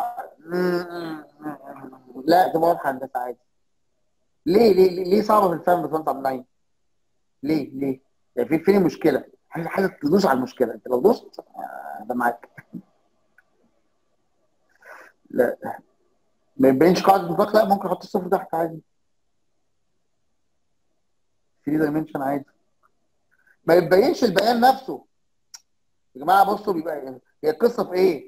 لا تبقى واضحه هندسه عادي. ليه صعبه في الفهم يا باشمهندس عبد النعيم؟ ليه؟ يعني فين المشكله؟ عايز تدوس على المشكله، انت لو دوست ده معاك. لا ما يبينش قاعده نطاق، لا ممكن احط الصفر تحت عادي. 3 دايمنشن عادي. ما يبينش البيان نفسه. يا جماعه بصوا، بيبقى هي القصه في ايه؟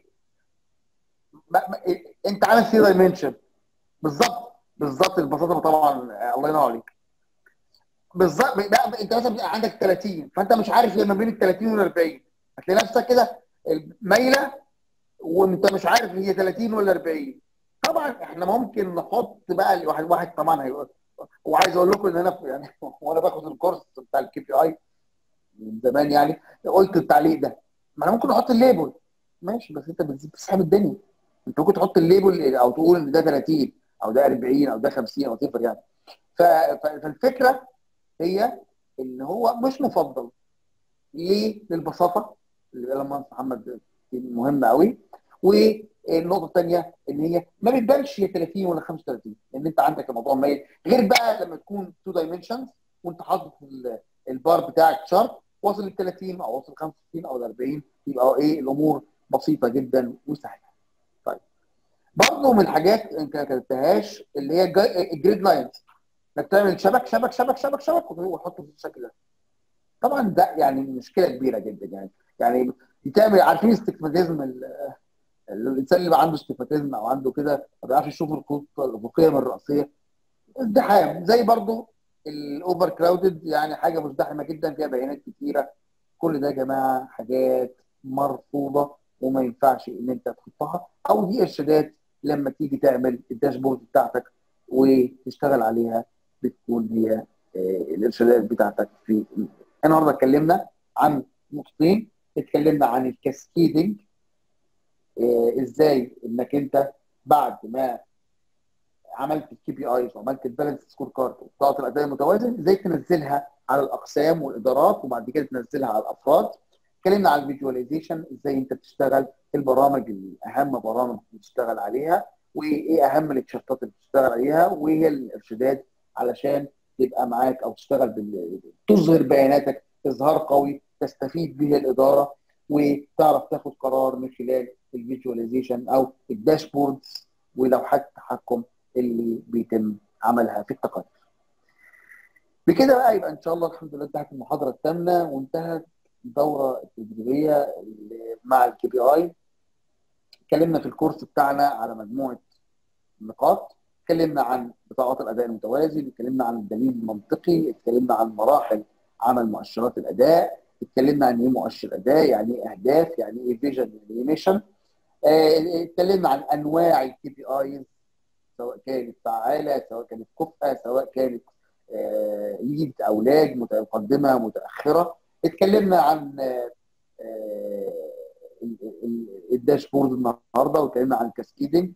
انت عامل 3 دايمنشن بالظبط البساطه طبعا. الله ينور عليك. بالظبط. انت مثلا بيبقى عندك 30، فانت مش عارف ما بين ال 30 وال 40، هتلاقي نفسك كده مايله وانت مش عارف هي 30 ولا 40. طبعا احنا ممكن نحط بقى واحد طبعا هيقول. وعايز اقول لكم ان انا يعني وانا باخد الكورس بتاع الكي بي اي من زمان، يعني قلت التعليق ده. ما انا ممكن احط الليبل ماشي، بس انت بتسحب الدنيا. انت ممكن تحط الليبل او تقول ان ده 30 او ده 40 او ده 50 او صفر يعني. فالفكره هي ان هو مش مفضل. ليه؟ للبساطه اللي لما محمد مهمه قوي. والنقطه الثانيه ان هي ما بتبانش هي 30 ولا 35، لان انت عندك الموضوع مايل، غير بقى لما تكون 2 دايمنشنز وانت حاطط البار بتاعك شارب واصل ل 30 او واصل 65 او 40، يبقى ايه الامور بسيطه جدا وسهله. طيب برضه من الحاجات انت ما كتبتهاش اللي هي الجريد لاينز، انك تعمل شبك شبك شبك شبك شبك وتحطه في الشكل ده. طبعا ده يعني مشكله كبيره جدا يعني بتعمل، عارفين استكماتيزم الانسان اللي بقى عنده استكماتيزم او عنده كده ما بيعرفش يشوف الخطوط الافقيه من الراسيه. ازدحام زي برضو الاوفر كراودد، يعني حاجه مزدحمه جدا فيها بيانات كتيره. كل ده يا جماعه حاجات مرفوضه وما ينفعش ان انت تحطها، او دي ارشادات لما تيجي تعمل الداشبورد بتاعتك وتشتغل عليها بتكون هي الارشادات بتاعتك. في النهارده اتكلمنا عن نقطتين. اتكلمنا عن الكاسكيدنج، ازاي انك انت بعد ما عملت الكي بي ايز وعملت البالانس سكور كارد وبطاقه الاداء المتوازن، ازاي تنزلها على الاقسام والادارات وبعد كده تنزلها على الافراد. اتكلمنا عن الفيجواليزيشن، ازاي انت بتشتغل البرامج الاهم، برامج بتشتغل عليها، وايه اهم الاكشفتات اللي بتشتغل عليها، وهي الارشادات علشان تبقى معاك او تشتغل تظهر بياناتك اظهار قوي تستفيد به الاداره وتعرف تاخد قرار من خلال الفيجواليزيشن او الداشبوردز ولوحات التحكم اللي بيتم عملها في التقارير. بكده بقى يبقى ان شاء الله الحمد لله انتهت المحاضره الثامنه وانتهت الدوره التدريبيه مع الكي بي اي. اتكلمنا في الكورس بتاعنا على مجموعه نقاط. اتكلمنا عن بطاقات الاداء المتوازن، اتكلمنا عن الدليل المنطقي، اتكلمنا عن مراحل عمل مؤشرات الاداء، اتكلمنا عن ايه مؤشر اداء، يعني ايه اهداف، يعني ايه فيجن، يعني ايه ميشن. اتكلمنا عن انواع الكي بي ايز، سواء كانت فعاله، سواء كانت كفءه، سواء كانت ليد او لاج، متقدمه متاخره. اتكلمنا عن الداشبورد النهارده واتكلمنا عن الكاسكيدنج.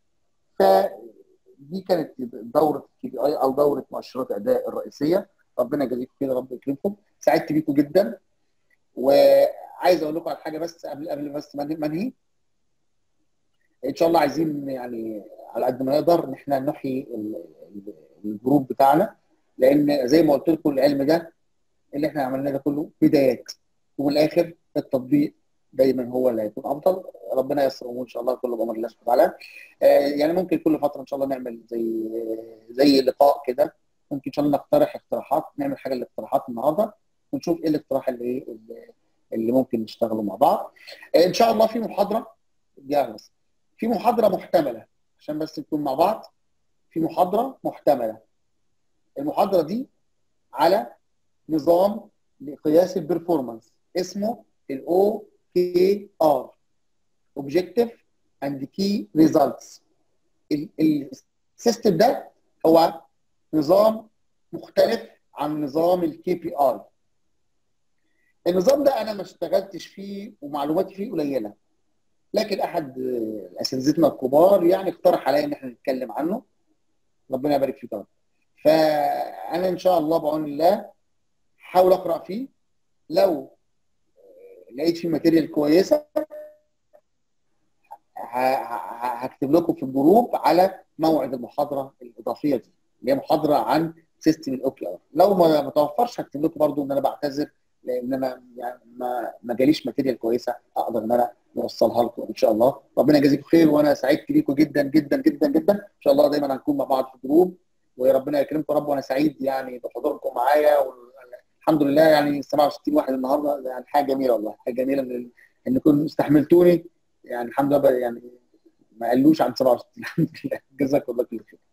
فدي كانت دوره الكي بي اي او دوره مؤشرات الاداء الرئيسيه. ربنا يجازيكم كده، رب يكرمكم. سعدت بيكم جدا. وعايز اقول لكم على حاجه بس قبل بس ما انهي. ان شاء الله عايزين يعني على قد ما نقدر ان احنا نحيي الجروب بتاعنا، لان زي ما قلت لكم العلم ده اللي احنا عملناه ده كله بدايات، وفي الاخر التطبيق دايما هو اللي هيكون افضل. ربنا ييسر الامور ان شاء الله كله بامر الله سبحانه وتعالى. يعني ممكن كل فتره ان شاء الله نعمل زي لقاء كده، ممكن ان شاء الله نقترح اقتراحات، نعمل حاجه للاقتراحات النهارده ونشوف ايه الاقتراح اللي ممكن نشتغله مع بعض. ان شاء الله في محاضره جاهز، في محاضره محتمله عشان بس نكون مع بعض. في محاضره محتمله. المحاضره دي على نظام لقياس البرفورمانس اسمه الاو كي ار، اوبجكتيف اند كي ريزلتس. السيستم ده هو نظام مختلف عن نظام الكي بي اي. النظام ده انا ما اشتغلتش فيه ومعلوماتي فيه قليله، لكن احد اساتذتنا الكبار يعني اقترح عليا ان احنا نتكلم عنه. ربنا يبارك فيك. فانا ان شاء الله بعون الله حاول اقرا فيه، لو لقيت فيه ماتيريال كويسه هكتب لكم في الجروب على موعد المحاضره الاضافيه دي اللي هي محاضره عن سيستم الاوكي ار. لو ما توفرش هكتب لكم برضو ان انا بعتذر لان انا يعني ما جاليش ماتيريال كويسه اقدر ان انا نوصلها لكم ان شاء الله. ربنا يجازيكم خير وانا سعيد بيكم جدا جدا جدا جدا. ان شاء الله دايما هنكون مع بعض في الجروب وربنا يكرمكم يا رب. وانا سعيد يعني بحضوركم معايا والحمد لله يعني 67 واحد النهارده يعني حاجه جميله والله، حاجه جميله انكم استحملتوني يعني الحمد لله يعني ما قالوش عن 67 الحمد لله. جزاكم الله كل خير.